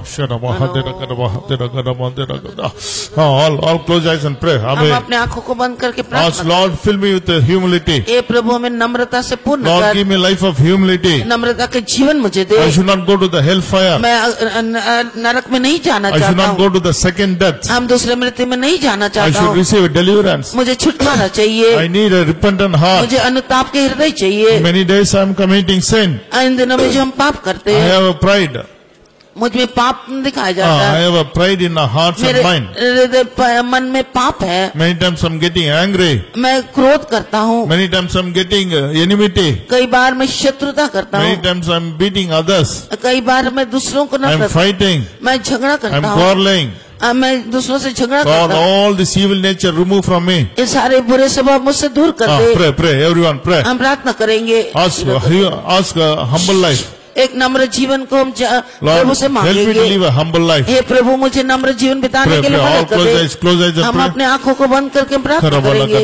All close eyes and pray. हम Amen. अपने आंखों को बंद करके Ask प्रार्थना Lord, fill me with humility. करें। ए प्रभु हमें नम्रता से पूर्ण Lord, कर, give me life of humility. नम्रता के जीवन मुझे दे। I should not go to the hellfire. मैं नरक में नहीं जाना I should चाहता not हूँ। go to the second death. हम दूसरे मृत्यु में नहीं जाना I चाहता should हूँ। receive deliverance. मुझे छुटकारा चाहिए। I need a repentant heart. मुझे अनुताप के हृदय चाहिए। Many days I am committing sin. इन दिनों में जो हम पाप करते I हैं, have a pride. मुझ में पाप दिखाया जाता I है। have a pride in my heart मेरे and mind. हृदय मन में पाप है। Many times I am getting angry. मैं क्रोध करता हूँ। Many times I am getting enmity. कई बार मैं शत्रुता करता Many हूँ। times I am beating others. कई बार मैं दूसरों को I am नफरत, fighting. मैं झगड़ा I करता am हूँ। quarreling. मैं दूसरों से झगड़ा God, करता हूँ। all this evil nature remove from me. ये सारे बुरे स्वभाव मुझसे दूर कर दे। Pray, everyone pray. हम प्रार्थना करेंगे। Ask a humble life. एक नम्र जीवन को हम Lord, प्रभु से help me to मांगेंगे। live a humble life. हे प्रभु मुझे नम्र जीवन बिताने Pray, के लिए pray. All मदद कर close eyes, they. close eyes and हम pray. अपने आंखों को बंद करके प्रार्थना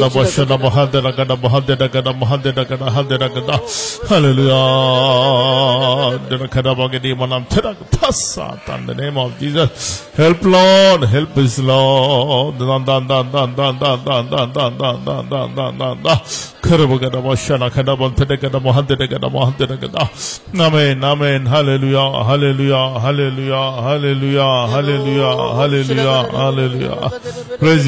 Hallelujah. In the name of Jesus. Help Lord. Help us Lord. Amen. Amen. Hallelujah. Hallelujah. Hallelujah. Hallelujah. Hallelujah. Hallelujah. Hallelujah. Praise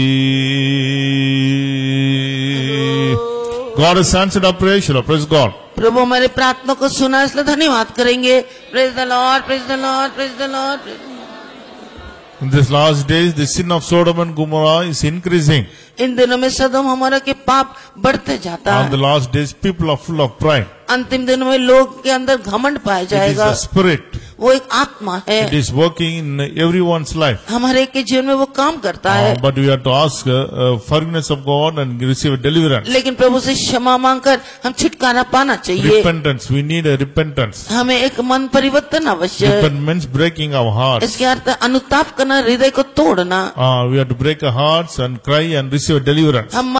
Thee. God has answered our prayer. Shall I praise God? प्रभु हमारे प्रार्थना को सुना, इसलिए धन्यवाद करेंगे। Praise the Lord, praise the Lord, praise the Lord. In these last days, the sin of Sodom and Gomorrah is increasing. इन दिनों में सदोम हमारा के पाप बढ़ते जाता On the है। last days, people are full of pride. अंतिम दिनों में लोग के अंदर घमंड पाया It is जाएगा। the spirit. वो एक आत्मा है, It is working in everyone's life. हमारे के जीवन में वो काम करता है। But we have to ask forgiveness of God and receive deliverance. लेकिन प्रभु से क्षमा मांगकर हम छुटकारा पाना चाहिए। Repentance. We need a repentance. हमें एक मन परिवर्तन अवश्य है। Repentance means breaking our hearts. इसके अर्थ अनुताप करना, हृदय को तोड़ना। We have to break our hearts and cry and receive deliverance. हम